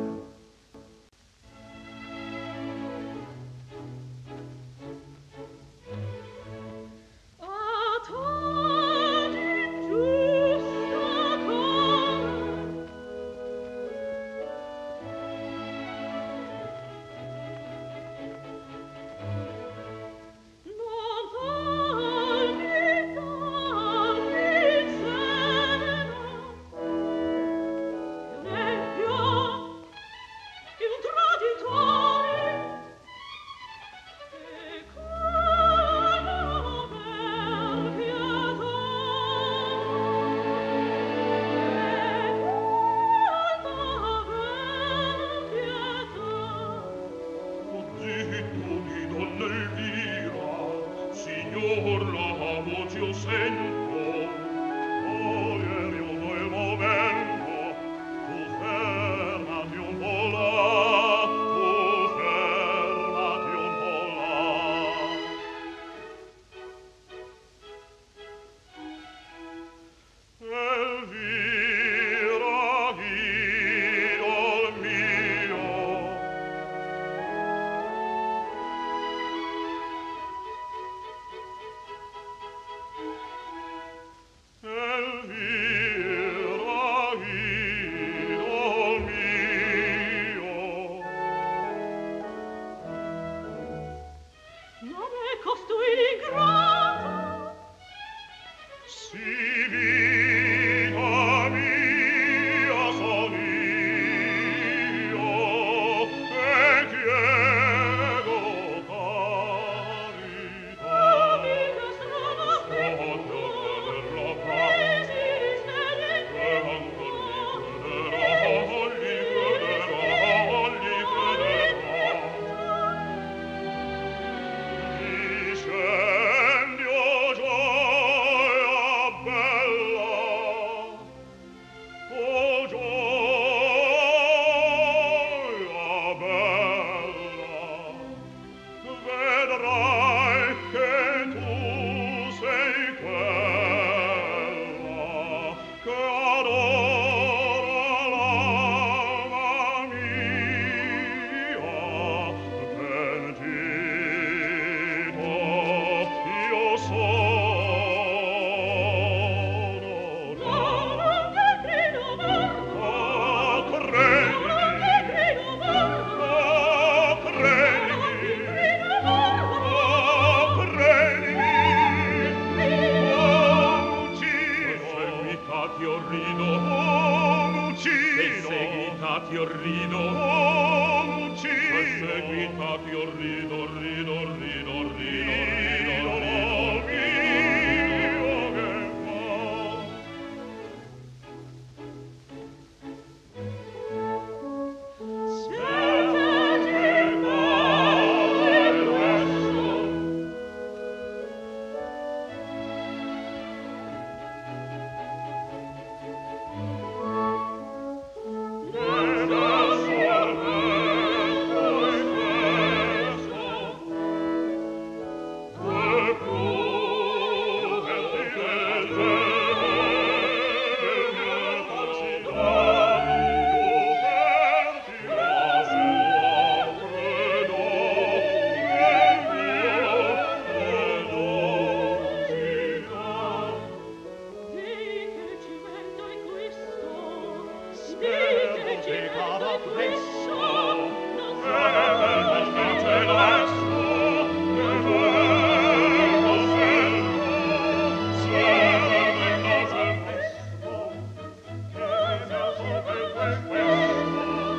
se cava presso, e bel volta celesto, e bello selvo, serve cose presto, che mio sopra questo.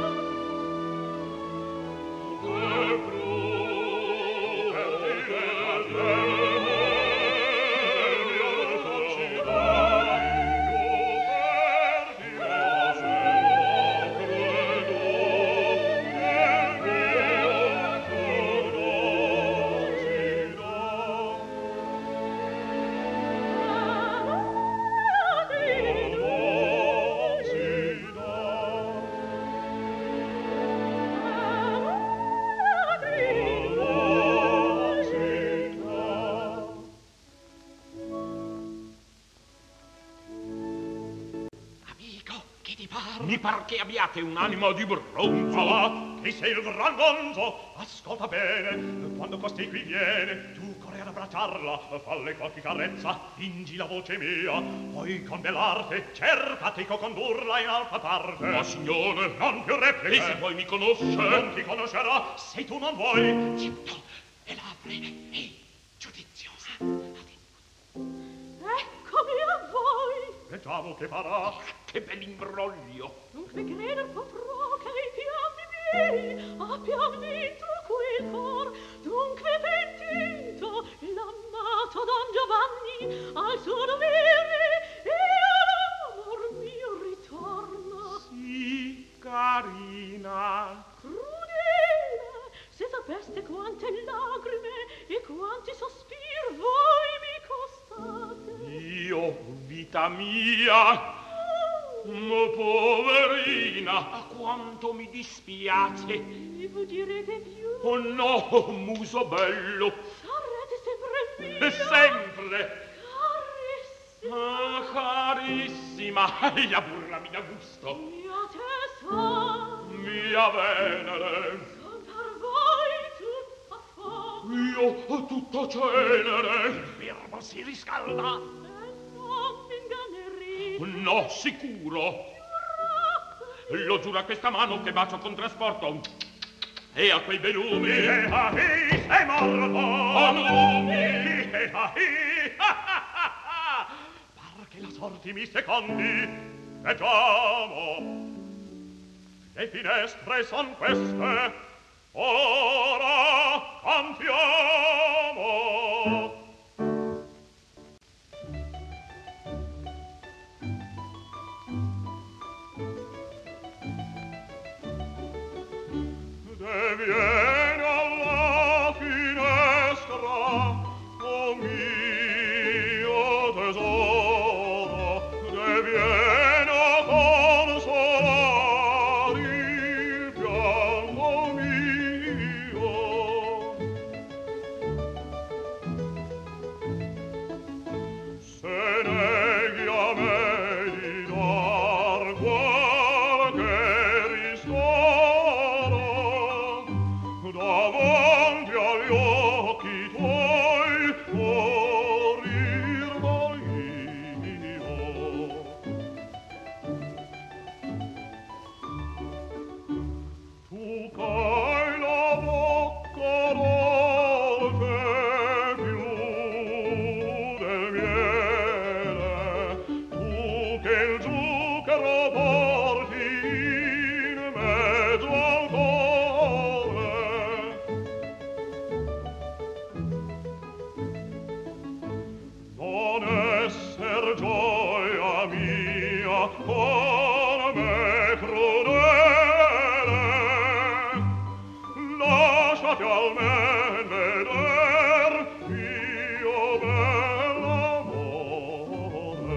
E bru, per dire del mio dolce dai, io per dire se lo credo, che mio dolce Amico, che ti par? Mi par che abbiate un'anima di bronzo. Ah, che sei il gran gonzo, ascolta bene, quando costei qui viene, tu corri ad abbracciarla, falle qualche carezza, fingi la voce mia, poi con bell'arte cercati condurla in alta parte. Ma signore, Non più repliche. e se poi mi conosce? Non ti conoscerà, se tu non vuoi. Zitto, e l'apre, e giudiziosa. Eccomi a voi. Vediamo che farà. Che bell'imbroglio. Dunque creder potrò che i fiammi miei abbiam dentro quel cor. Dunque pentito l'amato Don Giovanni al suo dovere e all'amor mio ritorna. Sì, carina. Crudele, se sapeste quante lagrime e quanti sospir voi mi costate. Io, vita mia, ma poverina, quanto mi dispiace. E voi direte più, Oh no, muso bello, sarete sempre mia. e sempre. Carissima, Ah, carissima, la burla mi dà gusto. mia testa, Mia Venere, son per voi tutta fuoco. io tutto cenere. Il verbo si riscalda. E non mi ingannerete. No, sicuro. Lo giuro a questa mano che bacio con trasporto. E a quei belumi. E a hi, sei morto. Oh, lumi. E a hi, ha, ha, ha, ha. Par che la sorti mi secondi. Leggiamo. Le finestre son queste. Ora cantiamo. De vieni alla finestra, o mio tesoro, de vieni a consolar il pianto mio. Se neghi a me di dar qualche ristoro, davanti agli occhi tuoi morir voglio. Tu c'hai la bocca dolce più del miele, tu che il zucchero porti in mezzo al cuore. Non esser gioia mia con me crudele, lasciati almen veder io bell'amore.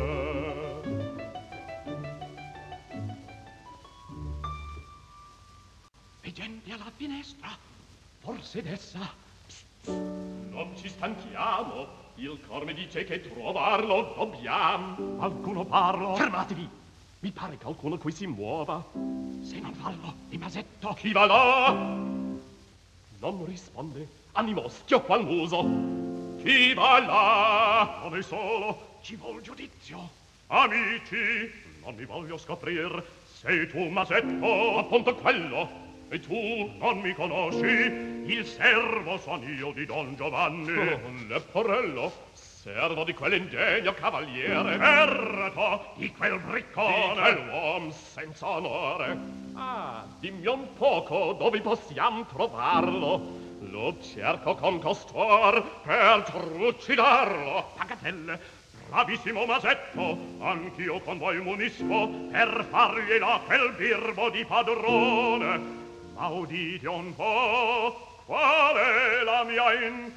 E gente alla finestra. Forse d'essa. Non ci stanchiamo, il cor mi dice che trovarlo dobbiamo. Qualcuno parlo. Fermatevi, mi pare che qualcuno qui si muova. Se non fallo, di masetto. Chi va là? Non risponde, animo schioppa al muso. Chi va là? Non è solo, Ci vuol giudizio. amici, non mi voglio scoprir. Sei tu, Masetto? Appunto quello. E tu non mi conosci? Il servo son io di Don Giovanni. Oh, Leporello, servo di quell'ingegno cavaliere. Errato, di quel briccone. Di quell'uom senza onore. Ah, dimmi un poco dove possiam trovarlo. Lo cerco con costor per trucidarlo. Pagatelle, bravissimo Masetto, anch'io con voi munisco per fargli là quel birbo di padrone. Ma udite un po', qual è la mia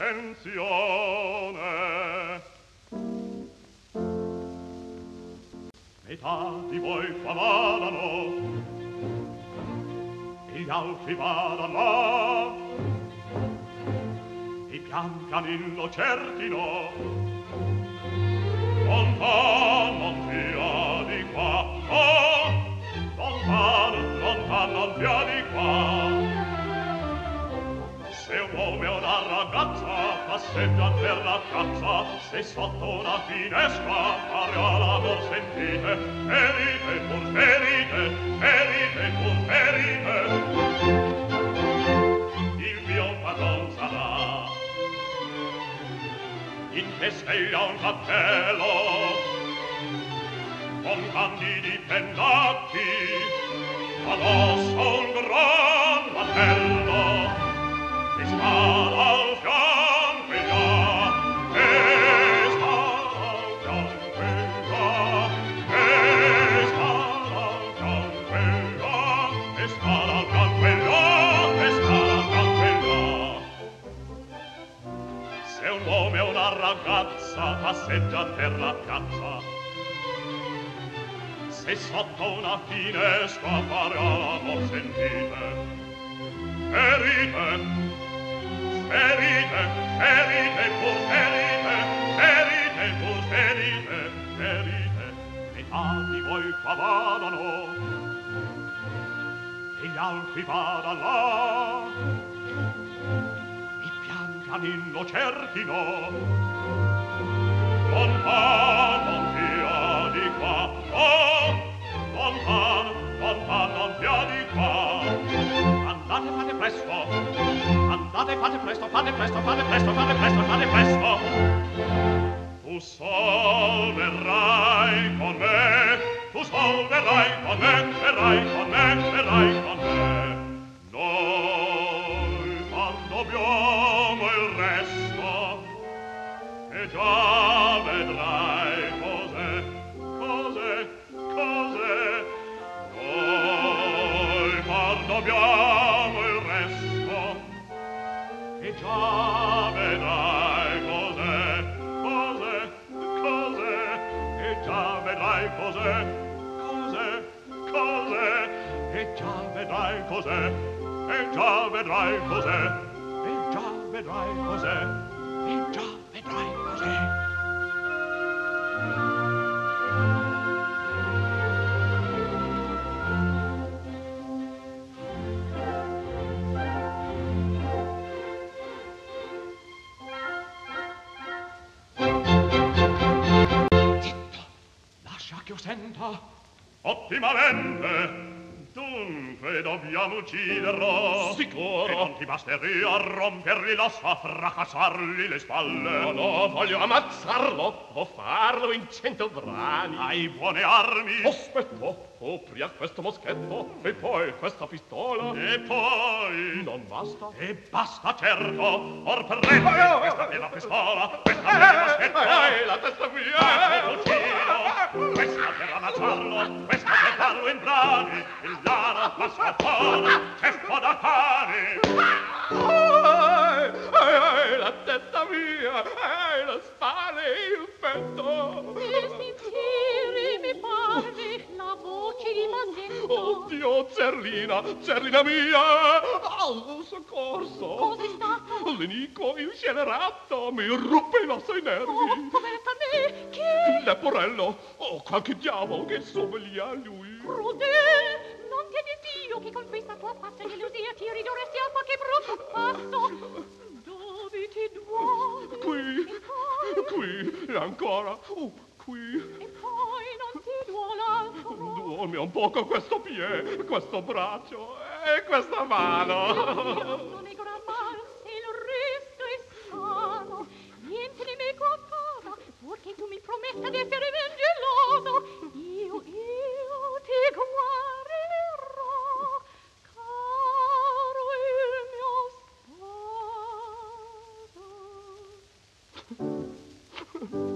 intenzione? Metà di voi qua vadano, e gli altri vadano là, e pian pianino cerchino, lontan non via di qua, oh, lontan, lontan non via di qua. Se un uomo e una ragazza passeggian per la piazza, se sotto una finestra aria l'amor sentite, ferite pur ferite, ferite pur ferite, il mio padron sarà. In testa egli ha un cappello, con candidi pennacchi, addosso un gran mantello, e spada al fianco e là, e spada al fianco e là, e spada al fianco e là, e spada al fianco e là, e spada al fianco e là. Se un uomo e una ragazza passeggian per la piazza, se sotto una finestra appare l'amor sentite, ferite, ferite, ferite pur ferite, ferite pur ferite, ferite, metà di voi qua vadano, e gli altri vadano là, e pian pianino cerchino, lontan non via di qua, oh, lontan, lontan non via di qua. Andate, fate presto, andate, fate presto, fate presto, fate presto, fate presto, fate presto. Tu sol verrai con me, tu sol verrai con me, verrai con me, verrai con me. Noi quando abbiamo il resto, e già vedrai cos'è, cos'è, cos'è. Noi quando abbiamo il resto, e già vedrai cos'è, cos'è, cos'è, e già vedrai cos'è, cos'è, cos'è, e già vedrai cos'è, e già vedrai cos'è, e già vedrai cos'è, e già vedrai cos'è. Che io senta ottimamente, dunque dobbiamo ucciderlo sicuro, e non ti basteria rompergli l'ossa, fracassargli le spalle. No, no, voglio ammazzarlo o farlo in cento brani. Hai buone armi? Aspetto, opria questo moschetto e poi questa pistola e poi non basta? E basta certo, or per reggere questa è la pistola, questa è il moschetto, e la testa mia, questa per ammazzarlo, questa per farlo in brani, il laro, la scappata, c'è sto da fare. Ehi, ehi, la testa mia, ehi, la spalla e il petto. E sentire mi pare la voce di Masetto. Oddio, Zerlina, Zerlina mia, oh, soccorso. Cos'è stato? L'inico inscenerato mi ruppe i nostri nervi. Oh, poveretta me, che? Leporello, oh, qualche diavolo che somiglia a lui. Crudel, non tieni Dio che con questa tua faccia di illusia ti ridurresti a qualche brutto passo. Dove ti duole? Qui, E poi? qui, e ancora, oh, qui. E poi non ti duole altro? Duolmi Lasciami un poco questo piede, questo braccio e questa mano. Non è gran mal, il resto è sano. Niente nemico accada, purché tu mi prometta di essere ben geloso. Io, io ti guarirò, caro il mio sposo.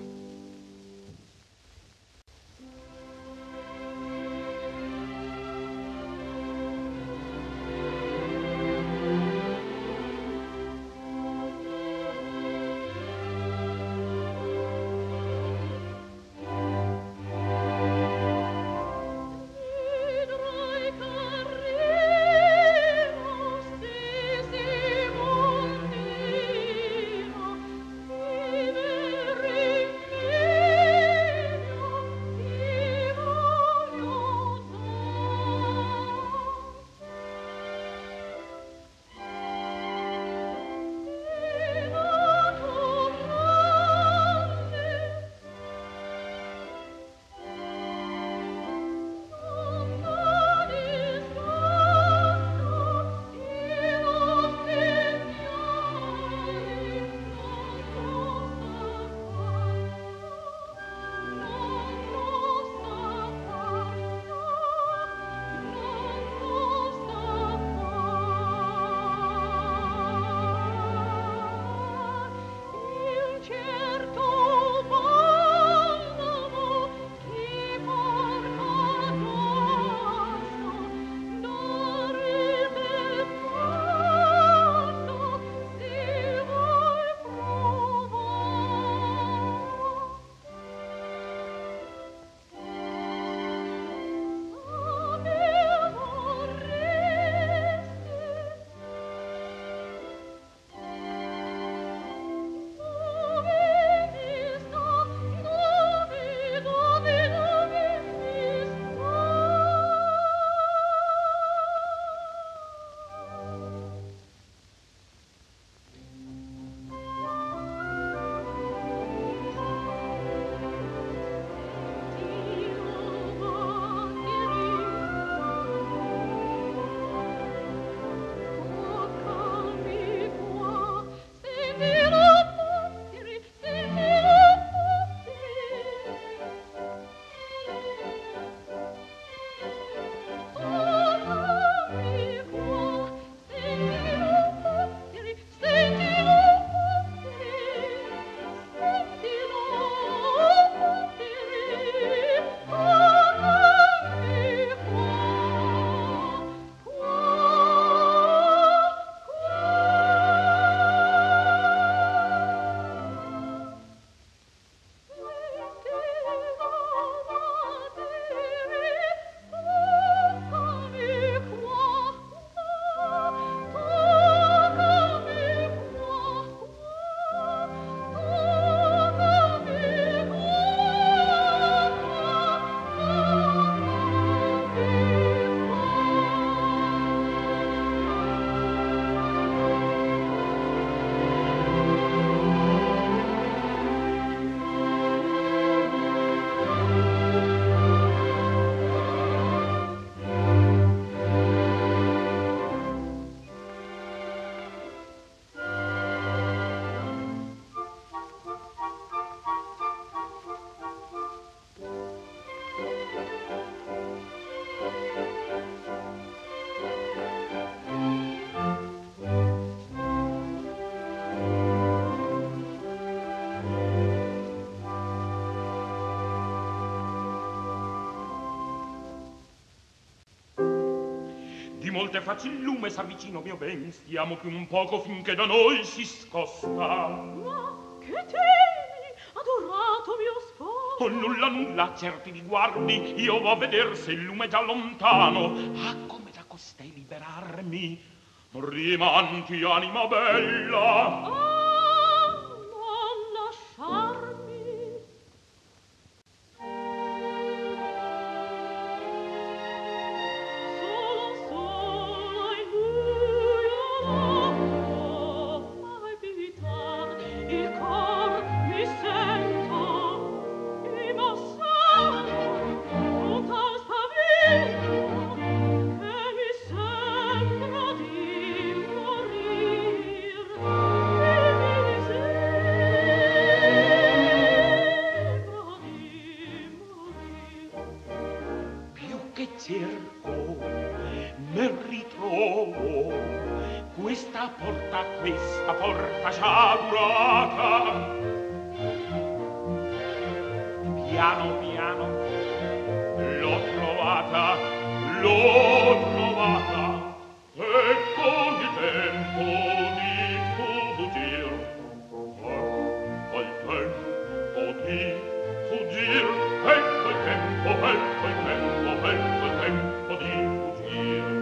molte facci il lume s'avvicino mio ben, stiamo più un poco finché da noi si scosta. Ma che temi, adorato mio sposo? Oh, nulla, nulla, certi di guardi, io vo a veder se il lume è già lontano. Ah, come da costei liberarmi? Rimanti, anima bella. Ah, non lasciarmi. Solo, solo in buio l'occhio fai pitar, il cor mi sento, e m'assento, un tal spavento. me ritrovo. Questa porta, questa porta sciagurata, piano piano l'ho trovata, l'ho trovata, e con il tempo di fuggir, al tempo di fuggir, ecco il tempo, ecco il tempo, ecco il tempo di fuggir.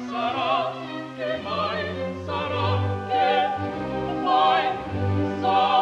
Sarà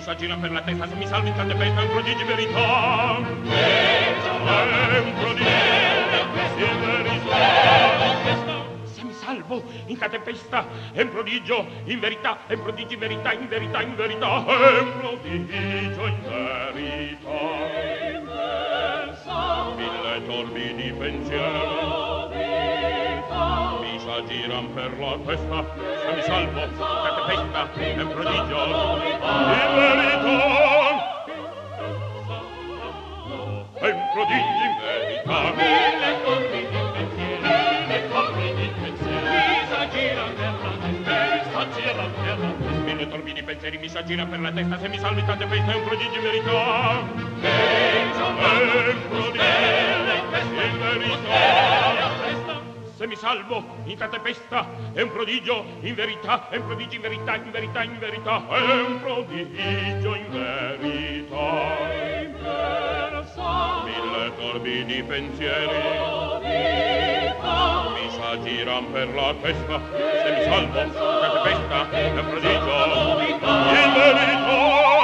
s'aggira per la testa, se mi salvi in tante feste, è un prodigio verità. È un prodigio verità. Se mi salvo in tante festa, è un prodigio in verità, è un prodigio in verità, in verità, in verità, è un prodigio in verità. Mille torbidi pensieri mi s'aggiran per la testa, se mi salvo in tante festa, è un prodigio in verità. È un prodigio in verità. Mille torbidi pensieri, mille torbidi pensieri mi s'aggiran per la testa, mi s'aggiran per la testa. Mille torbidi pensieri mi s'aggiran per la testa, se mi salvo in tante feste, è un prodigio in verità. È un prodigio in verità. Se mi salvo in tante festa, è un prodigio in verità, è un prodigio in verità, in verità, in verità, è un prodigio in verità. Mille torbidi pensieri mi s'aggiran per la testa, se mi salvo in tante festa, è un prodigio in verità.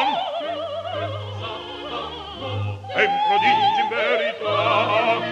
È un prodigio in verità.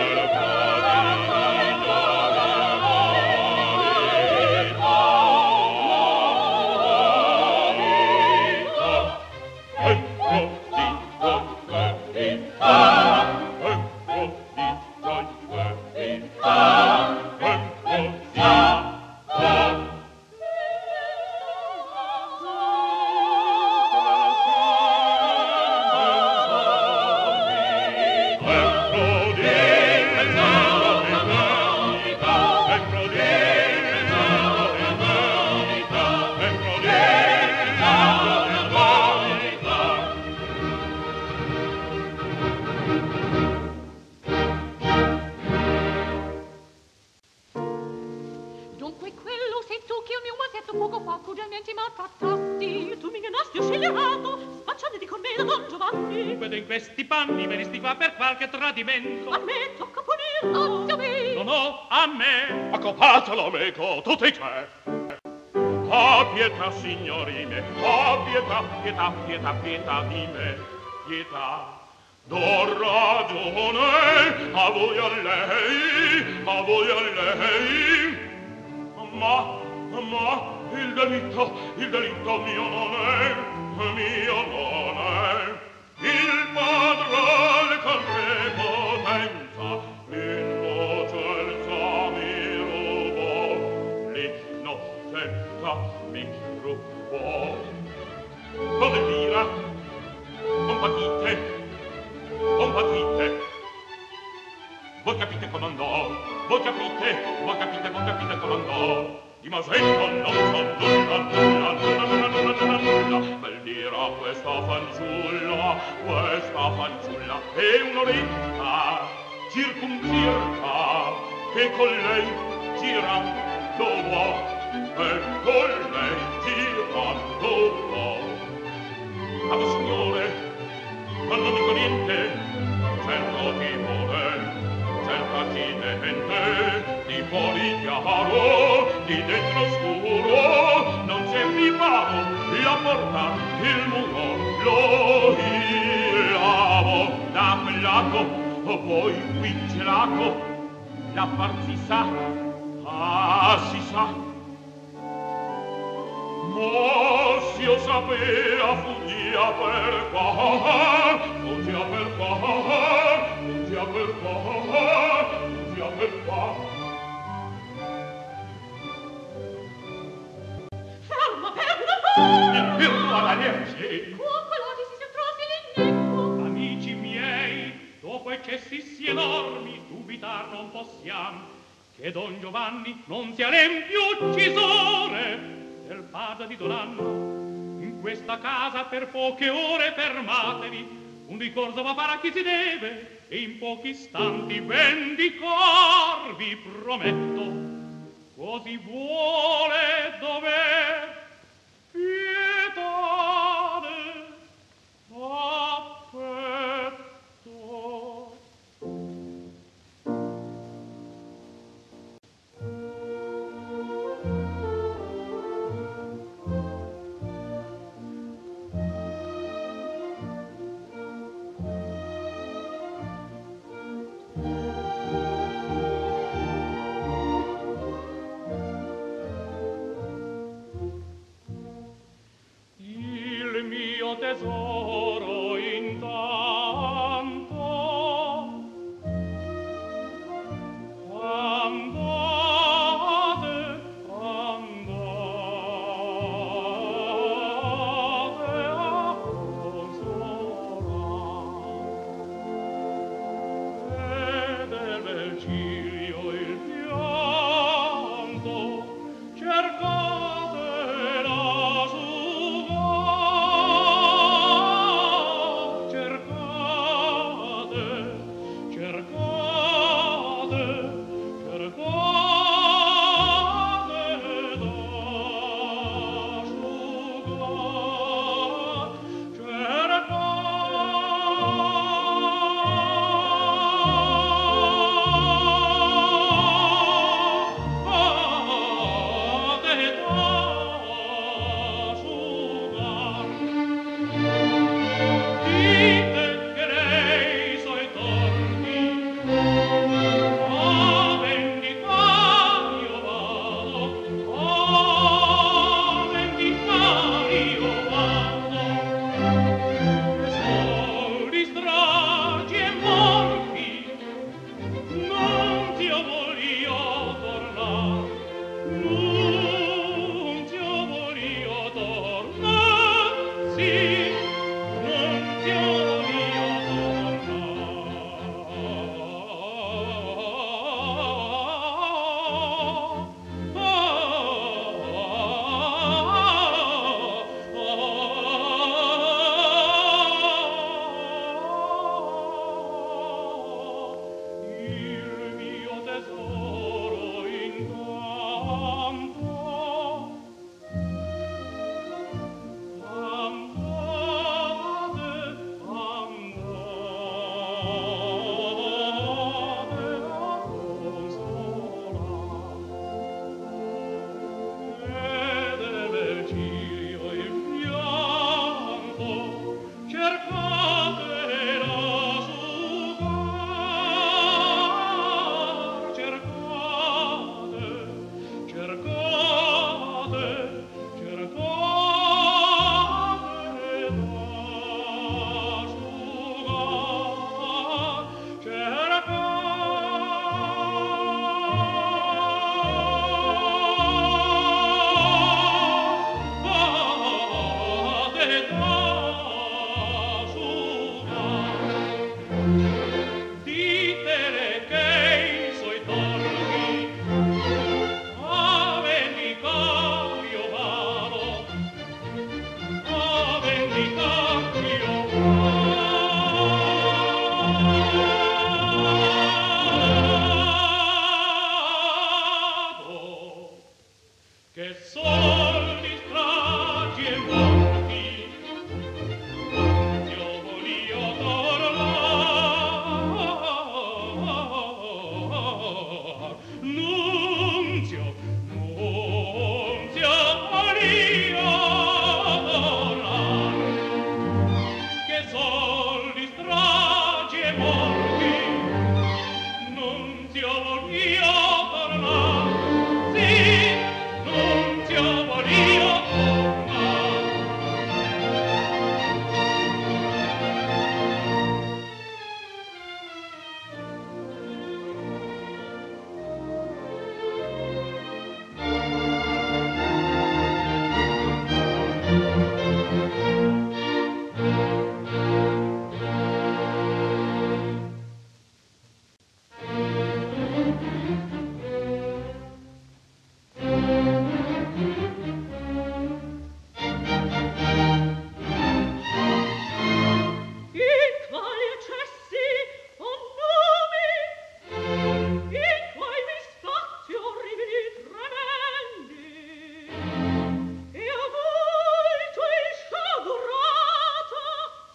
Pietà, pietà, pietà di me, pietà. Do ragione a voi a lei, a voi a lei. Ma, ma, il delitto, il delitto mio non è, mio non è. Il padrone con prepotenza, l'innocenza mi rubò, l'innocenza mi rubò. Con Elvira, compatite, compatite. Voi capite come andò, voi capite, voi capite, voi capite come andò. Di Masetto non so nulla, nulla, nulla, nulla, nulla, nulla. Bel dirà questa fanciulla, questa fanciulla è un'oretta circumcirca che con lei girando vuoi, e con lei girando vuoi. Ah, signore, ma non dico niente, certo timore, certo accidente, di fuori chiaro, di dentro scuro, non c'è riparo, la porta, il muro, lo ilavo, da quel lato, poi qui gelato, la par si sa, ah, si sa. Ma s'io sapea fuggia per qua, fuggia per qua, fuggia per qua, fuggia per qua. Ferma, ferma! Il pirro alla legge! Coccolati si si entrò l'inetto. Amici miei, dopo eccessi enormi, dubitar non possiam che Don Giovanni non sia l'empio uccisore del padre di Donanno. In questa casa per poche ore fermatevi, un ricorso va fare a chi si deve, e in pochi istanti vendicar vi prometto. Così vuole dover pietade affetto. ditele che i suoi torni a vendicare io vado, a vendicare io vado, che sol di stragi e morti io volio tornar. Nunzio, nunzio volio tornar, che sol di stragi e morti, nunzio volio tornar, sì, nunzio volio tornar. In quali eccessi, o numi, in quai mi spazio rividi tremendi, e a molto il sciagurato.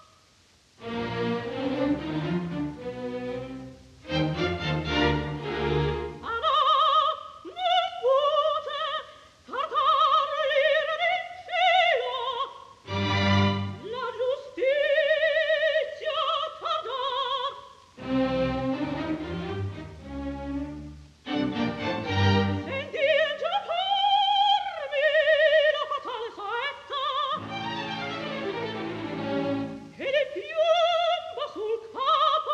Ah no, non pute tardar l'ira del cielo, la giustizia tardar. Senti ingiocarmi la fatale saetta, che le piomba sul capo.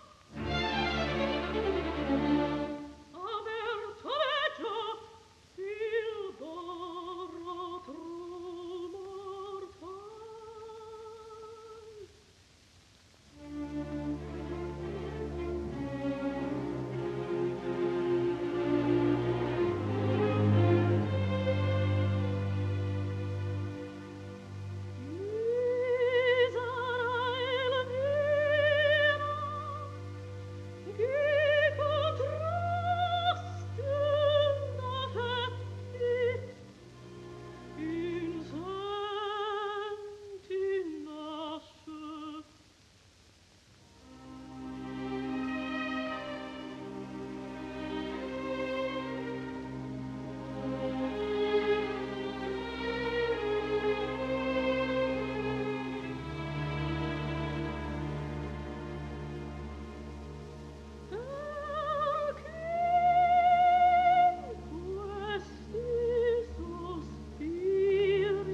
Aperto veggio il baratro mortal. Israel mira, che contrasti d'affetti insenti nasce. Questi sospiri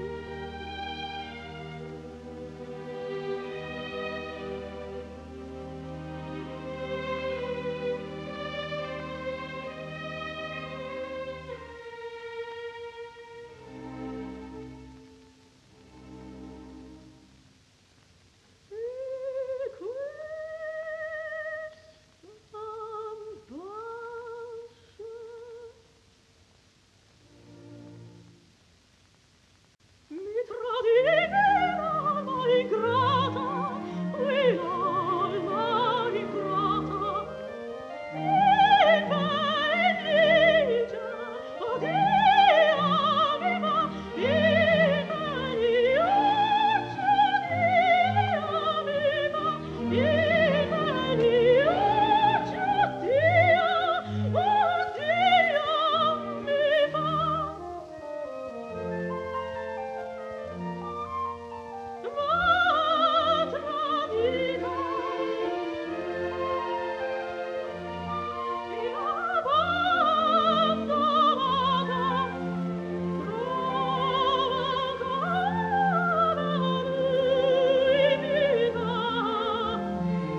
e questa ambascia mi tradiva l'alma ingrata, qui l'alma ingrata, e felice, oddio viva, e felice, oddio viva, e felice, oddio, oddio mi fa. Ma tradita, e abbandonata, provocata lui viva,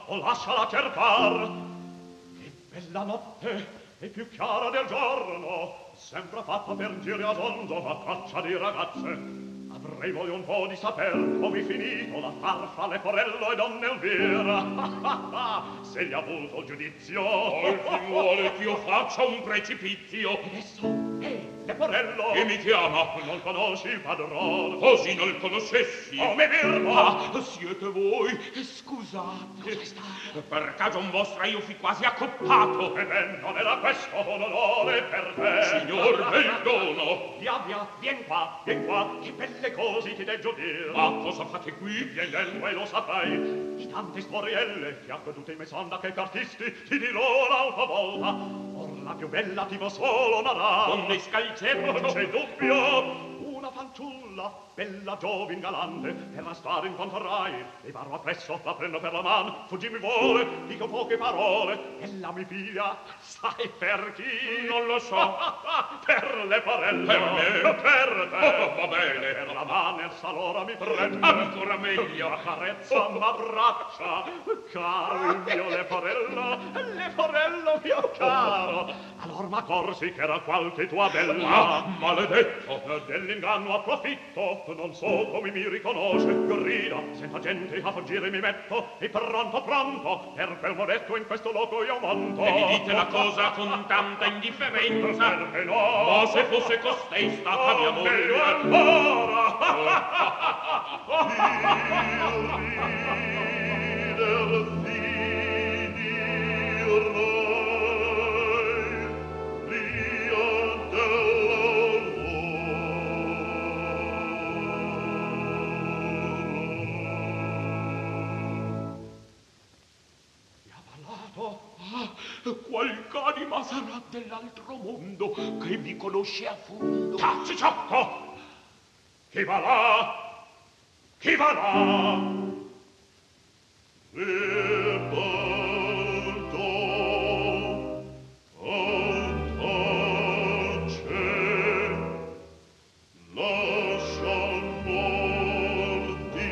o lasciala cercar. Che bella notte, e più chiara del giorno, sempre fatta per giri a zonzo a caccia di ragazze. Avrei voglio un po' di saper come è finito l'affar fra Leporello e Donna Elvira. Se gli ha avuto il giudizio, Oltre vuole che io faccia un precipizio. adesso è Leporello. Che mi chiama? Non conosci il padron? Così non il conoscessi. Come Virgo? Ah, siete voi? Scusate. Cosa è stato? Per cagion vostra io fui quasi accoppato. E ben non era questo un onore per te. Signor, bel dono. Via, via, vien qua, vien qua, che belle cose ti deggio dir. Ma cosa fate qui? Vien dentro e lo saprai, di tante storielle che accadute in mesanda che cartisti ti dirò l'altra volta. Or la più bella ti va solo narrà. Donne scalzette. Non c'è dubbio, una fanciulla, bella giovin galante, per la strada incontrerai, e varo appresso, la prendo per la mano, fuggi mi vuole, dico poche parole, ella mi piglia, sai per chi? Non lo so. Per le parelle. Per me? Per te. Oh, va bene. Per la mano allora mi prende. Ancora meglio. Ma carezza, m'abbraccia, caro il mio leporello, leporello mio caro. Allora m'accorsi che era qualche tua bella. Ah, maledetto. Dell'inganno approfitto, non so come mi riconosce, grida, senza gente a fuggire mi metto, e pronto, pronto, per quel modesto in questo loco io monto. E mi dite la cosa con tanta indifferenza. Perché no? Ma se fosse costei stata mia Oh, meglio moglie. ancora. Il rider Qualc'anima sarà dell'altro mondo che vi conosce a fondo. Taci, ciocco! Chi va là? Chi va là? E porto antace, lascia morti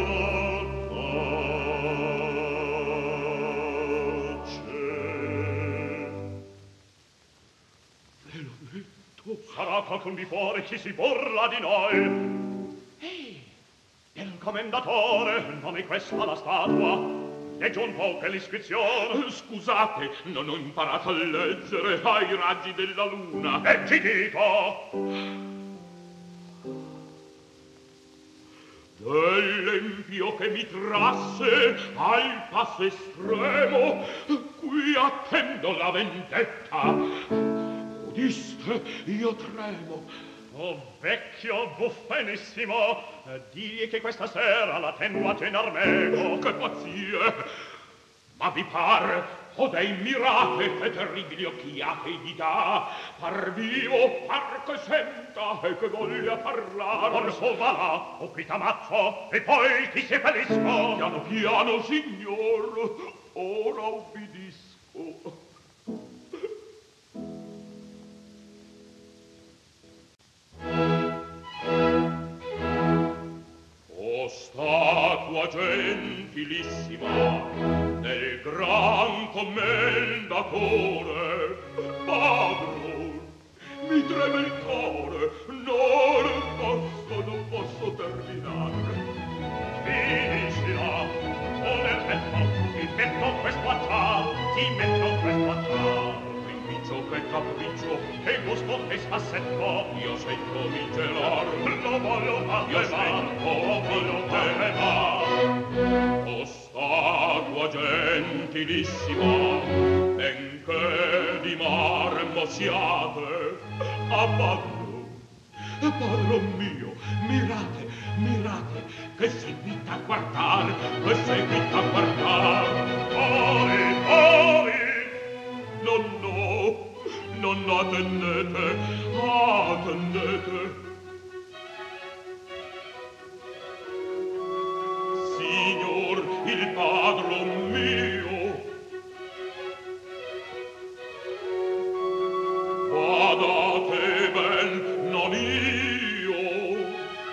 sarà qualcun di fuori chi si burla di noi. Ehi, il commendatore, non è questa la statua? Leggi un po' che l'iscrizione. Scusate, non ho imparato a leggere ai raggi della luna. E ti dico, dell'empio che mi trasse al passo estremo, qui attendo la vendetta. Udiste, io tremo. oh vecchio buffenissimo, eh, digli che questa sera la tengo a cenar meco. Che pazzie! Ma vi par, o dei mirate e terribili occhiate gli dà, par vivo, par che senta e che voglia parlare. Orso va là, o qui t'ammazzo, e poi ti seppellisco. Piano piano, signor, ora ubbidisco. O statua gentilissima del gran commendatore, padron, mi treme il cuore, non posso, non posso terminare. Finiscila, o nel petto, ti metto questo acciar, ti metto questo acciar. Capriccio che capriccio, Che gusto che spassetto, io sento mi gelar, lo voglio far io levar, sento lo voglio far levar. o statua gentilissima, benché di marmo siate, a padron, padron mio, mirate, mirate, che seguita a guardar, che seguita a guardar. Fuori, fuori, No, no, non attendete, attendete. Signor, il padron mio, badate ben, non io.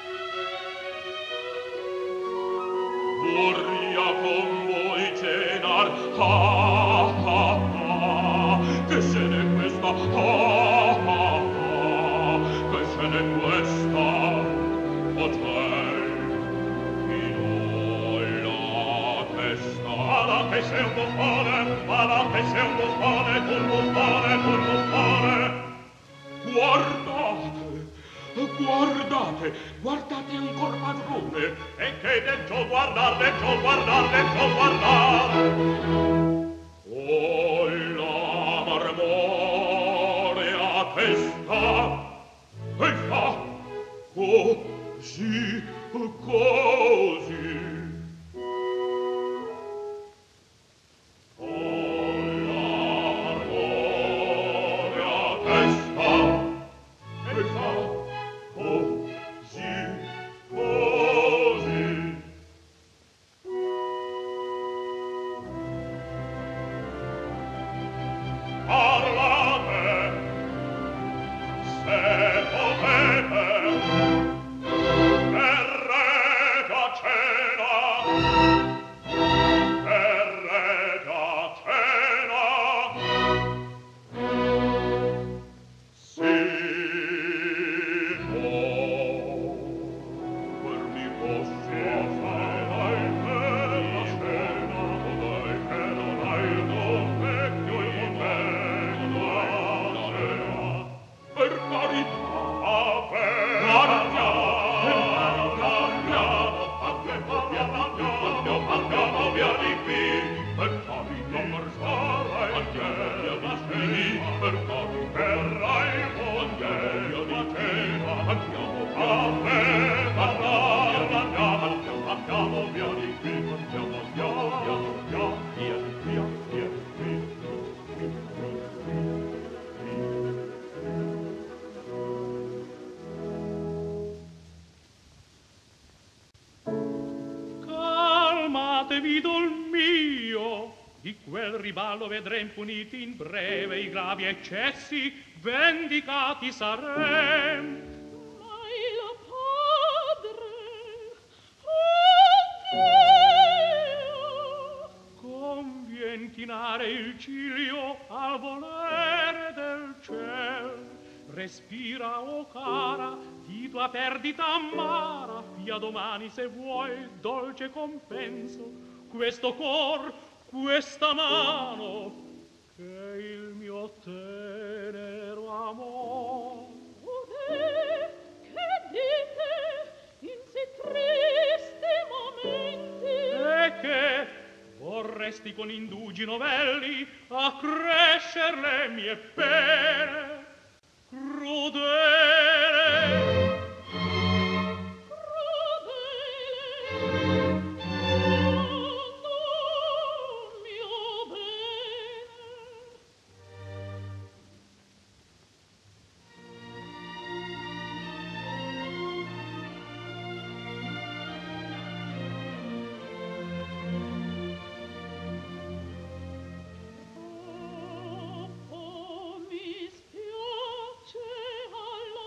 Vorria con voi cena che se n'è questa? Ah, ah, ah, che se n'è questa? Potrei chi non la testa. Ma che sei un buffone, ma che sei un buffone, un buffone, un buffone. Guardate, guardate, guardate ancor padrone. E che deggio guardar, deggio guardar, deggio guardar. Oh, la marmorea testa, e fa così, così. Oh, la marmorea testa, e fa così, così. Parlate, se potete, verrete a cena, verrete a cena. Sì, no, per mi posso fare la cena, dai che non hai il tuo vecchio in me, la cena. Per carità, parliamo, parliamo, parliamo, parliamo via di qui. Per carità, per stare via di qui. Per carità, verrai con me di cena. Andiamo a me, parliamo, andiamo, andiamo via di qui. Andiamo, andiamo, andiamo, via, via, via di qui. Calmatevi, dol mio, di quel riballo vedrem puniti in breve i gravi eccessi, vendicati sarem. Ma il padre, oh Dio! Convien chinare il ciglio al volere del ciel. Respira, o cara, di tua perdita amara, fia domani se vuoi dolce compenso, questo cor, questa mano, che il mio tenero amor. Udè, che dite in si tristi momenti? E che vorresti con indugi novelli accrescer le mie pene, crudele. Oh, mi spiace alla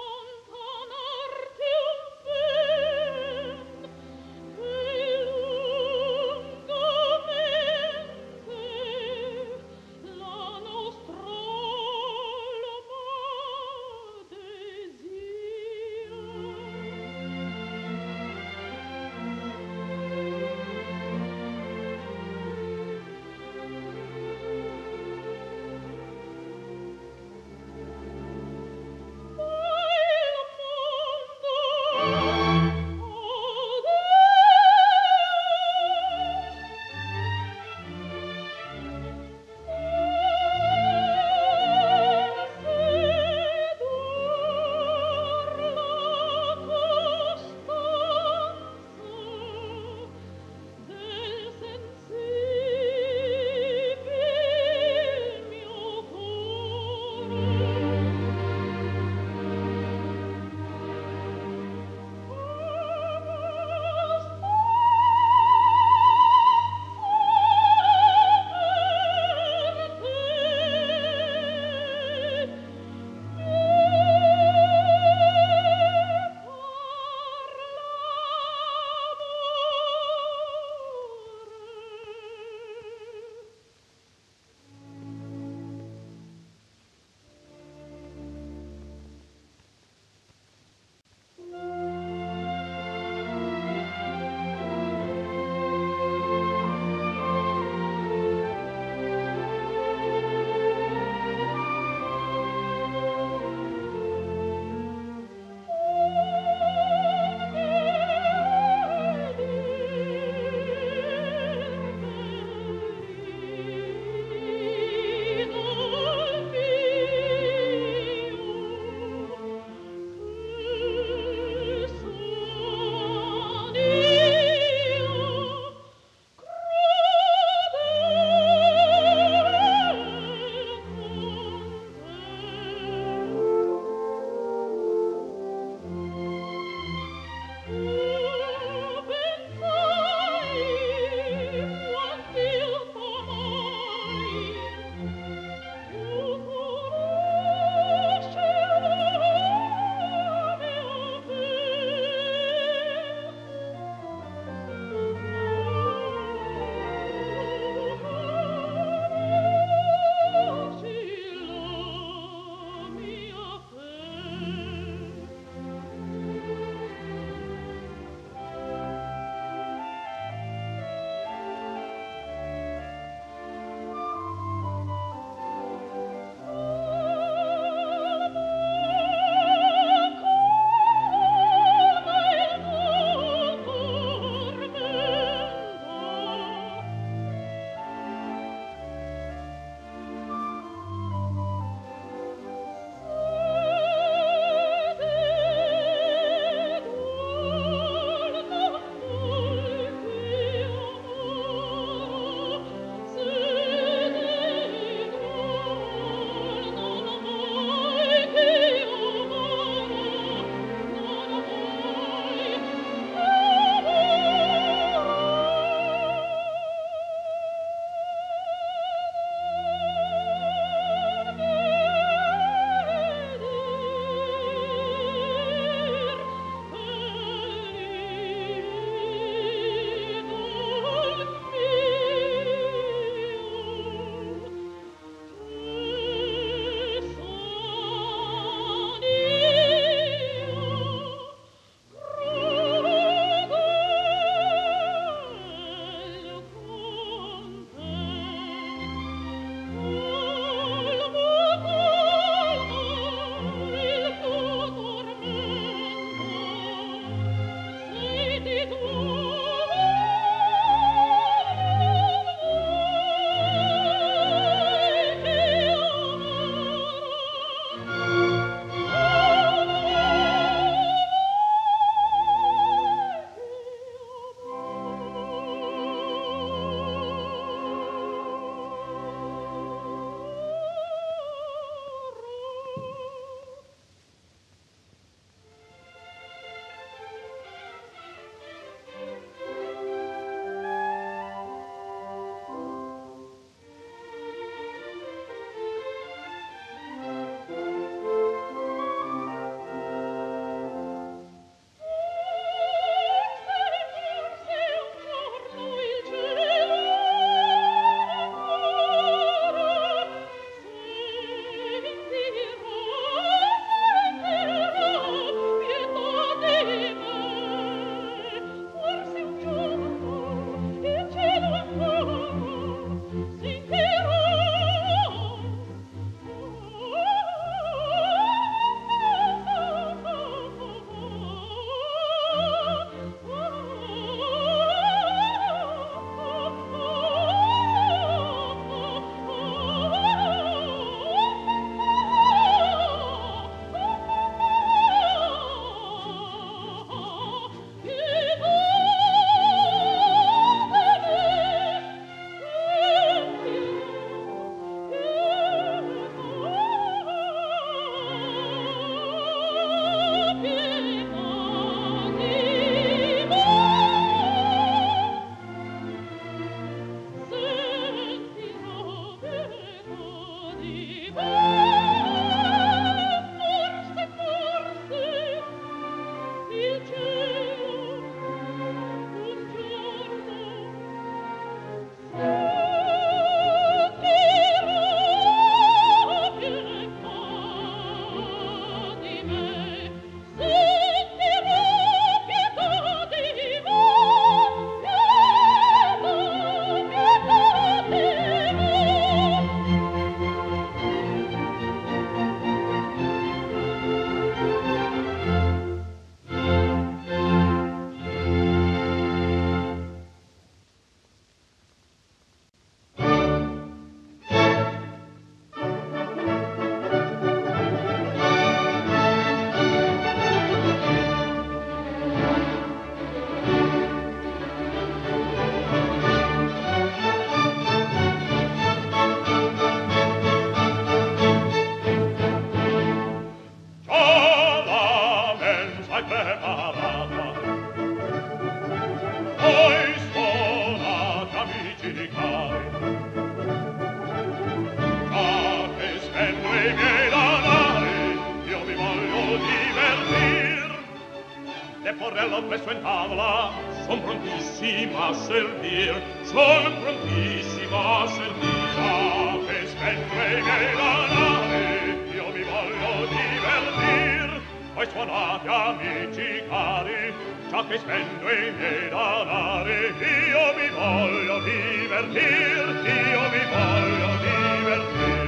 Leporello presso in tavola, son prontissima a servir, son prontissima a servir. Già che spendo i miei danari, io mi voglio divertir. Voi suonate amici cari, già che spendo i miei danari, io mi voglio divertir, io mi voglio divertir.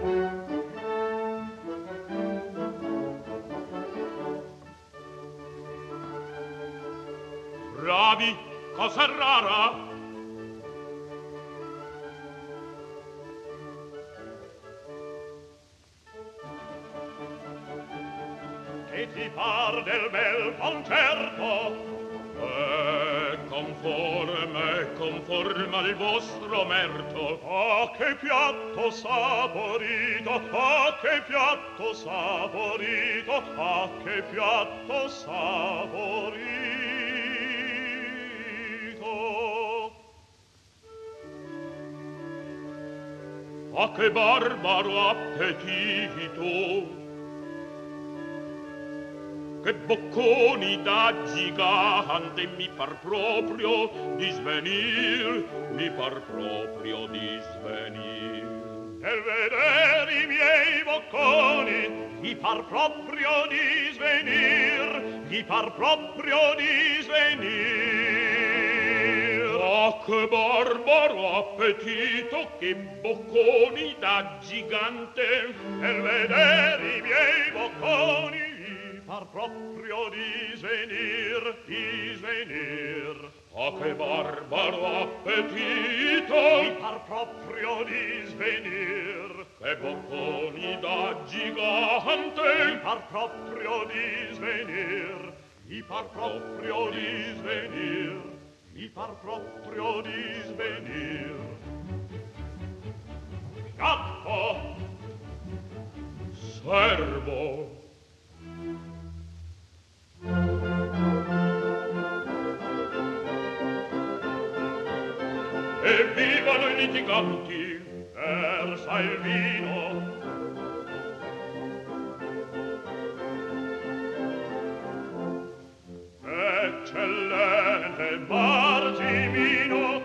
Bravi, cosa rara? Che ti par del bel concerto? È conforme, conforme al vostro merto. Ah, che piatto saporito, ah, che piatto saporito, ah, che piatto saporito. Ah, che barbaro appetito! Che bocconi da gigante, mi par proprio di svenir, mi par proprio di svenir. Nel vedere i miei bocconi, mi par proprio di svenir, mi par proprio di svenir. Ah, che barbaro appetito, che bocconi da gigante! Nel vedere i miei bocconi, mi par proprio di svenir, di svenir. Ah, che barbaro appetito! Mi par proprio di svenir. Che bocconi da gigante! Mi par proprio di svenir. Mi par proprio di svenir. Mi par proprio di svenir. Gatto! Servo! E vivano i litiganti! Versa il vino! Eccellente Bargimino!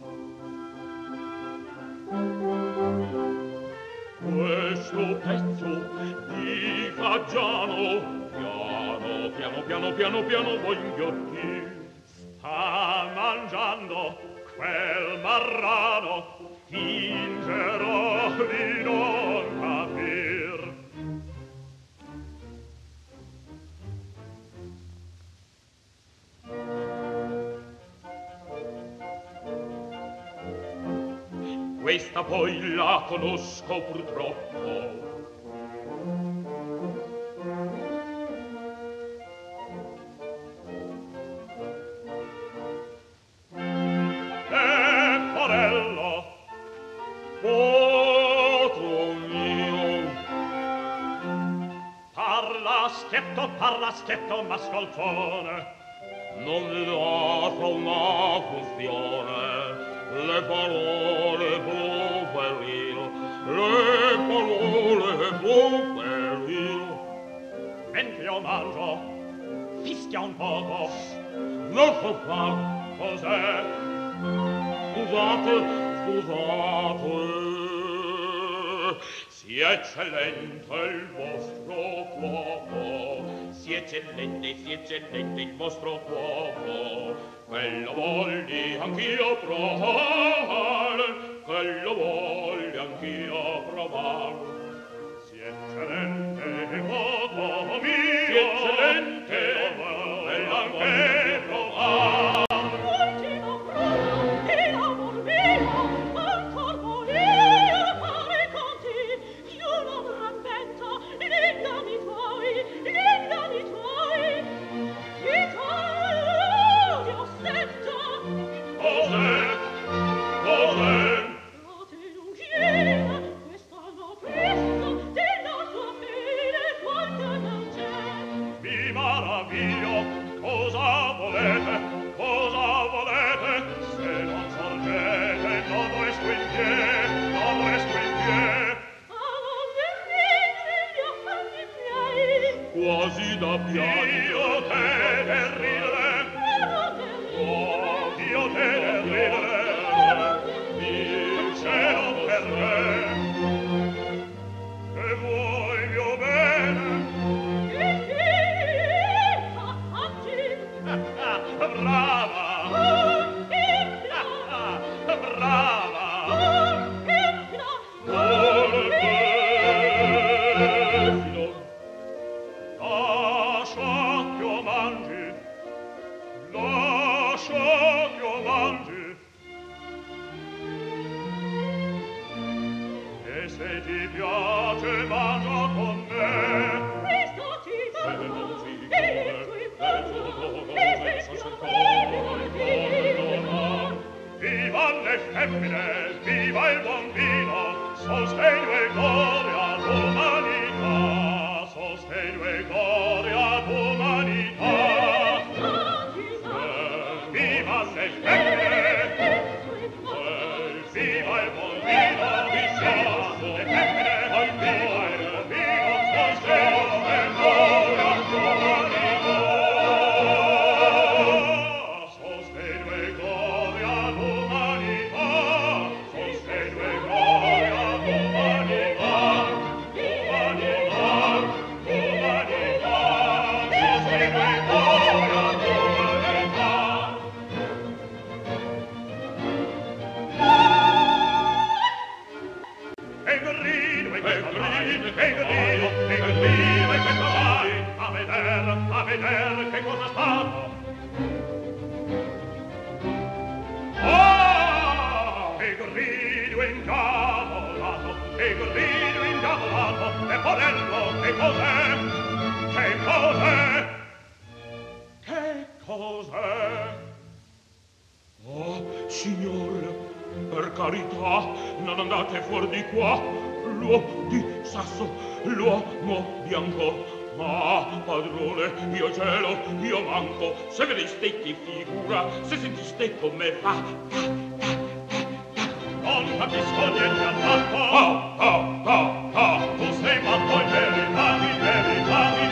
Questo pezzo di fagiano, piano, piano, piano, piano, piano, voglio dir. Sta mangiando quel marrano, fingerò di non capir. Questa poi la conosco purtroppo. Leporello, Potro mio, parla schietto, parla schietto, mascoltone. non lascia una questione. Le parole proferir, le parole poverino. Mentre io mangio, fischia un poco. Non so far. Cos'è? Scusate, scusate. Sia eccellente il vostro cuoco. Sia eccellente, sia eccellente il vostro cuoco. Quello voglio anch'io provare. Quello voglio anch'io provare. Sia eccellente il cuoco mio. Sia eccellente, quello anche provare. Ultimo provo, e l'amor mio, ancor volia fare conti. Io non rammento gli inganni tuoi, gli inganni tuoi. I tuoi odio sento. Cos'è? Cos'è? Frate non chieda, quest'anno presto della tua fine quanto non c'è. Mi maraviglio, cosa volete, cosa volete, se non sorgete non resto in pie, non resto in pie. Ah, non mi ridi gli affanni miei, Quasi da piangere. Io te ne ridere, ah, non mi oh, io te ne ridere, il cielo per me. Che vuoi mio bene? Brava! Brava! Perfido! Lascia ch'io mangi, lascia ch'io mangi. E se ti piace mangia con me. Viva le femmine, viva il buon vino, sostegno e gloria all'umanità, sostegno e gloria all'umanità. Viva le femmine, viva il buon vino, viva le femmine, viva il buon vino, sostegno e gloria all'umanità. Sostegno e gloria all'umanità, sostegno e gloria all'umanità, umanità, umanità, sostegno e gloria all'umanità. E grido e grido e grido e grido e che vai a vedere, a vedere che cosa stanno. Ah, che grido incavolato, che grido incavolato, e podello, che cos'è? Che cos'è? Che cos'è? Oh, signore, per carità, non andate fuori di qua. L'uomo di sasso, l'uomo bianco. Ah, padrone, io gelo, io manco. Se vedeste che figura, se sentiste come fa, fa, fa, fa, fa. Non capisco niente affatto. Ah, ah, ah, ah. Tu sei matto in verità, in verità, in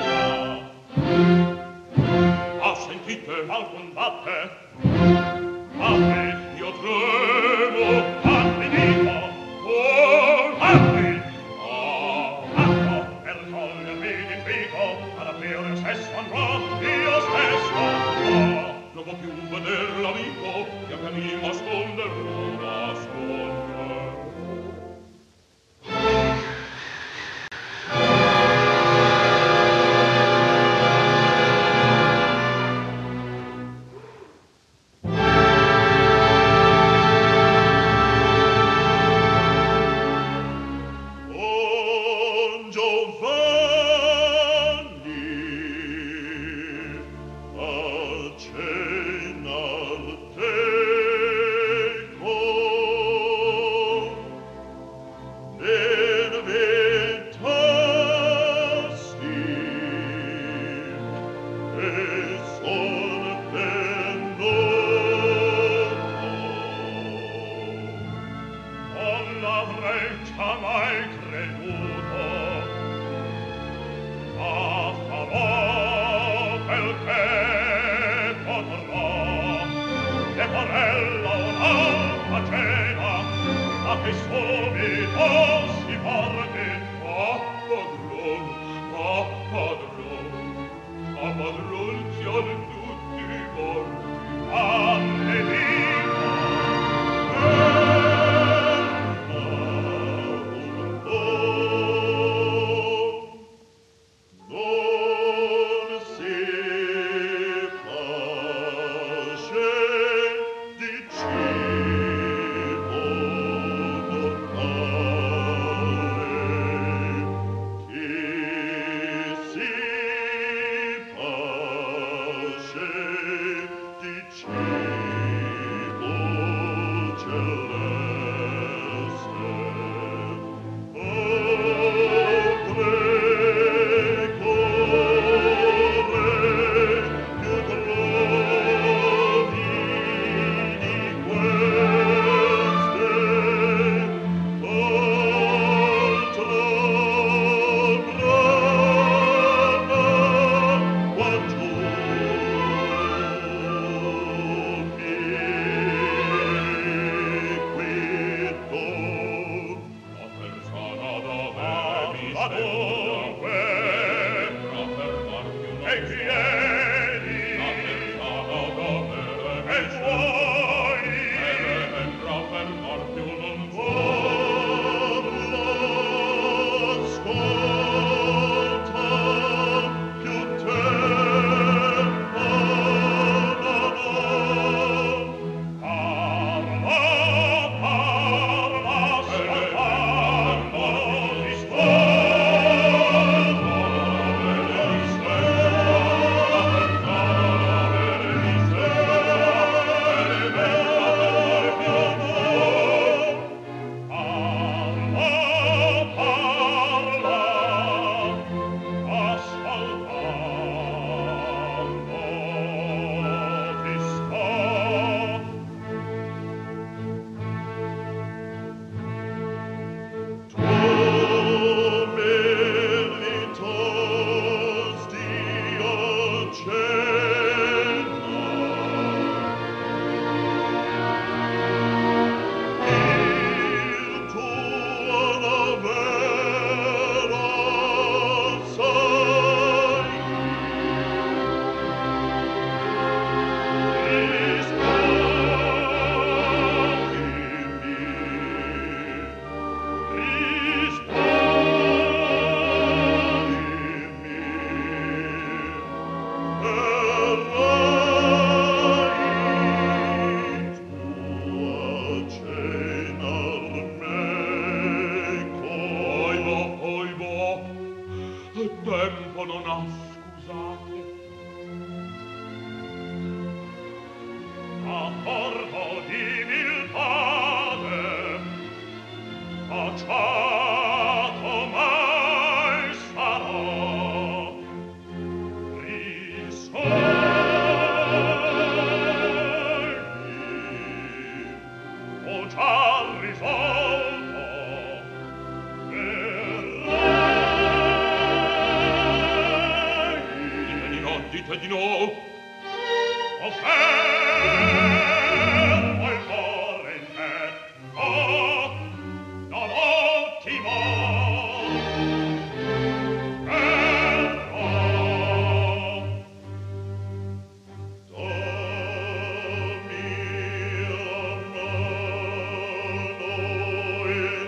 verità. Ah, sentite, Alcun batte. Batte, io tremo. batte dico. Oh, Batte. Oh, batto per togliermi l'invico. Ad aprire stesso andrò, io stesso andrò. non può più veder l'amico, che a mi nasconderò, nasconderò. Non l'avrei mai creduto. adunque e chiedi e vuoi entra per farti un non ascolta più tempo non ho. Parla, parla, ascoltando ti sto. Tu meritos Dio cena, il tuo navero sai, tempo non ha, scusate. A porto di viltade, facciato mai sarò, risolvi, ho già risolto, verrai. Dite di no, dite di no. Ho fermo il cuore in me, oh, non ottimo, però dammi la mano in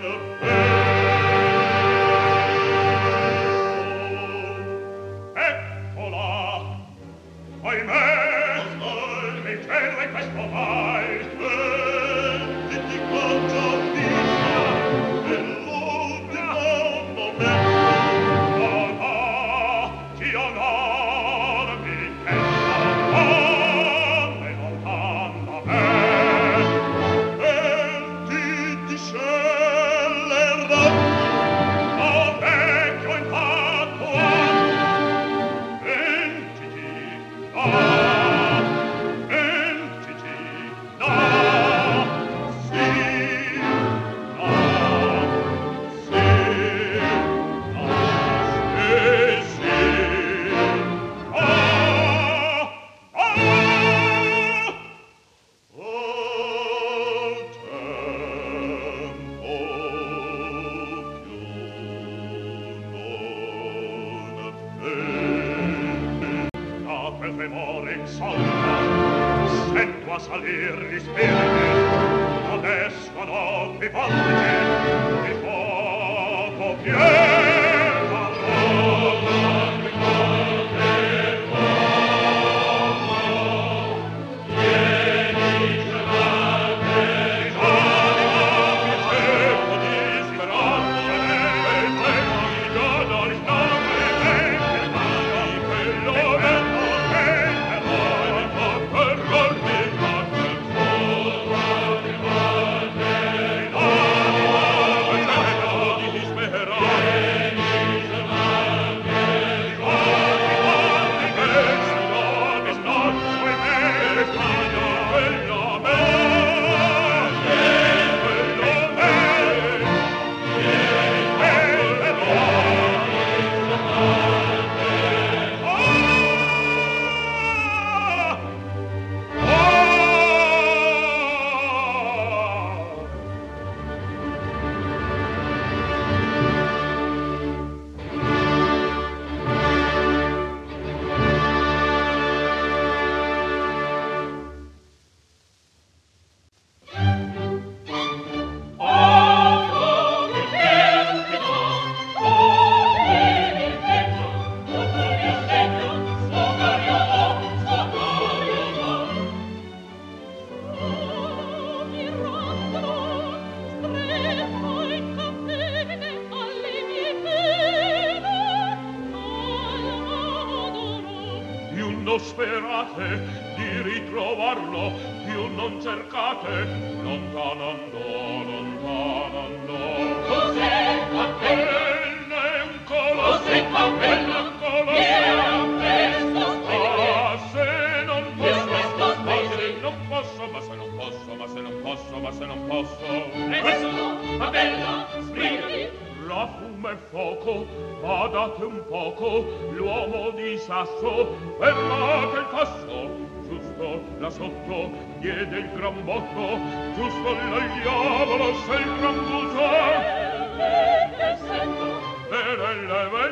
petto, eccola, ahimè. Mi credo in questo mai, sentiti quanto vista, nell'ultimo momento, no, no, ti onor mi chiedo, onde non tanto me, e ti discellerà, a vecchio infatuato, entiti, no, sento a salir gli spiriti, adesso non mi volge, di fuoco piena roba, di qualche uomo, vieni celate, di anima, di tempo di speranza, e tempo di godo, di storia, e tempo di quello che Spera lo sperate di ritrovarlo, più non cercate, lontano andò, lontano andò. Cos'è cappello? È un colosso, Cos'è cappello? è un colosso. Era questo Ah, se non posso, questo ma se specie. non posso, ma se non posso, ma se non posso, ma se non posso. Presto, cappello, sbrigati. La fumo e fuoco, badate un poco, l'uomo di sasso, fermate il passo. Giusto là sotto diede il gran botto, giusto là il diavolo se il gran buso. Che sento? Bene,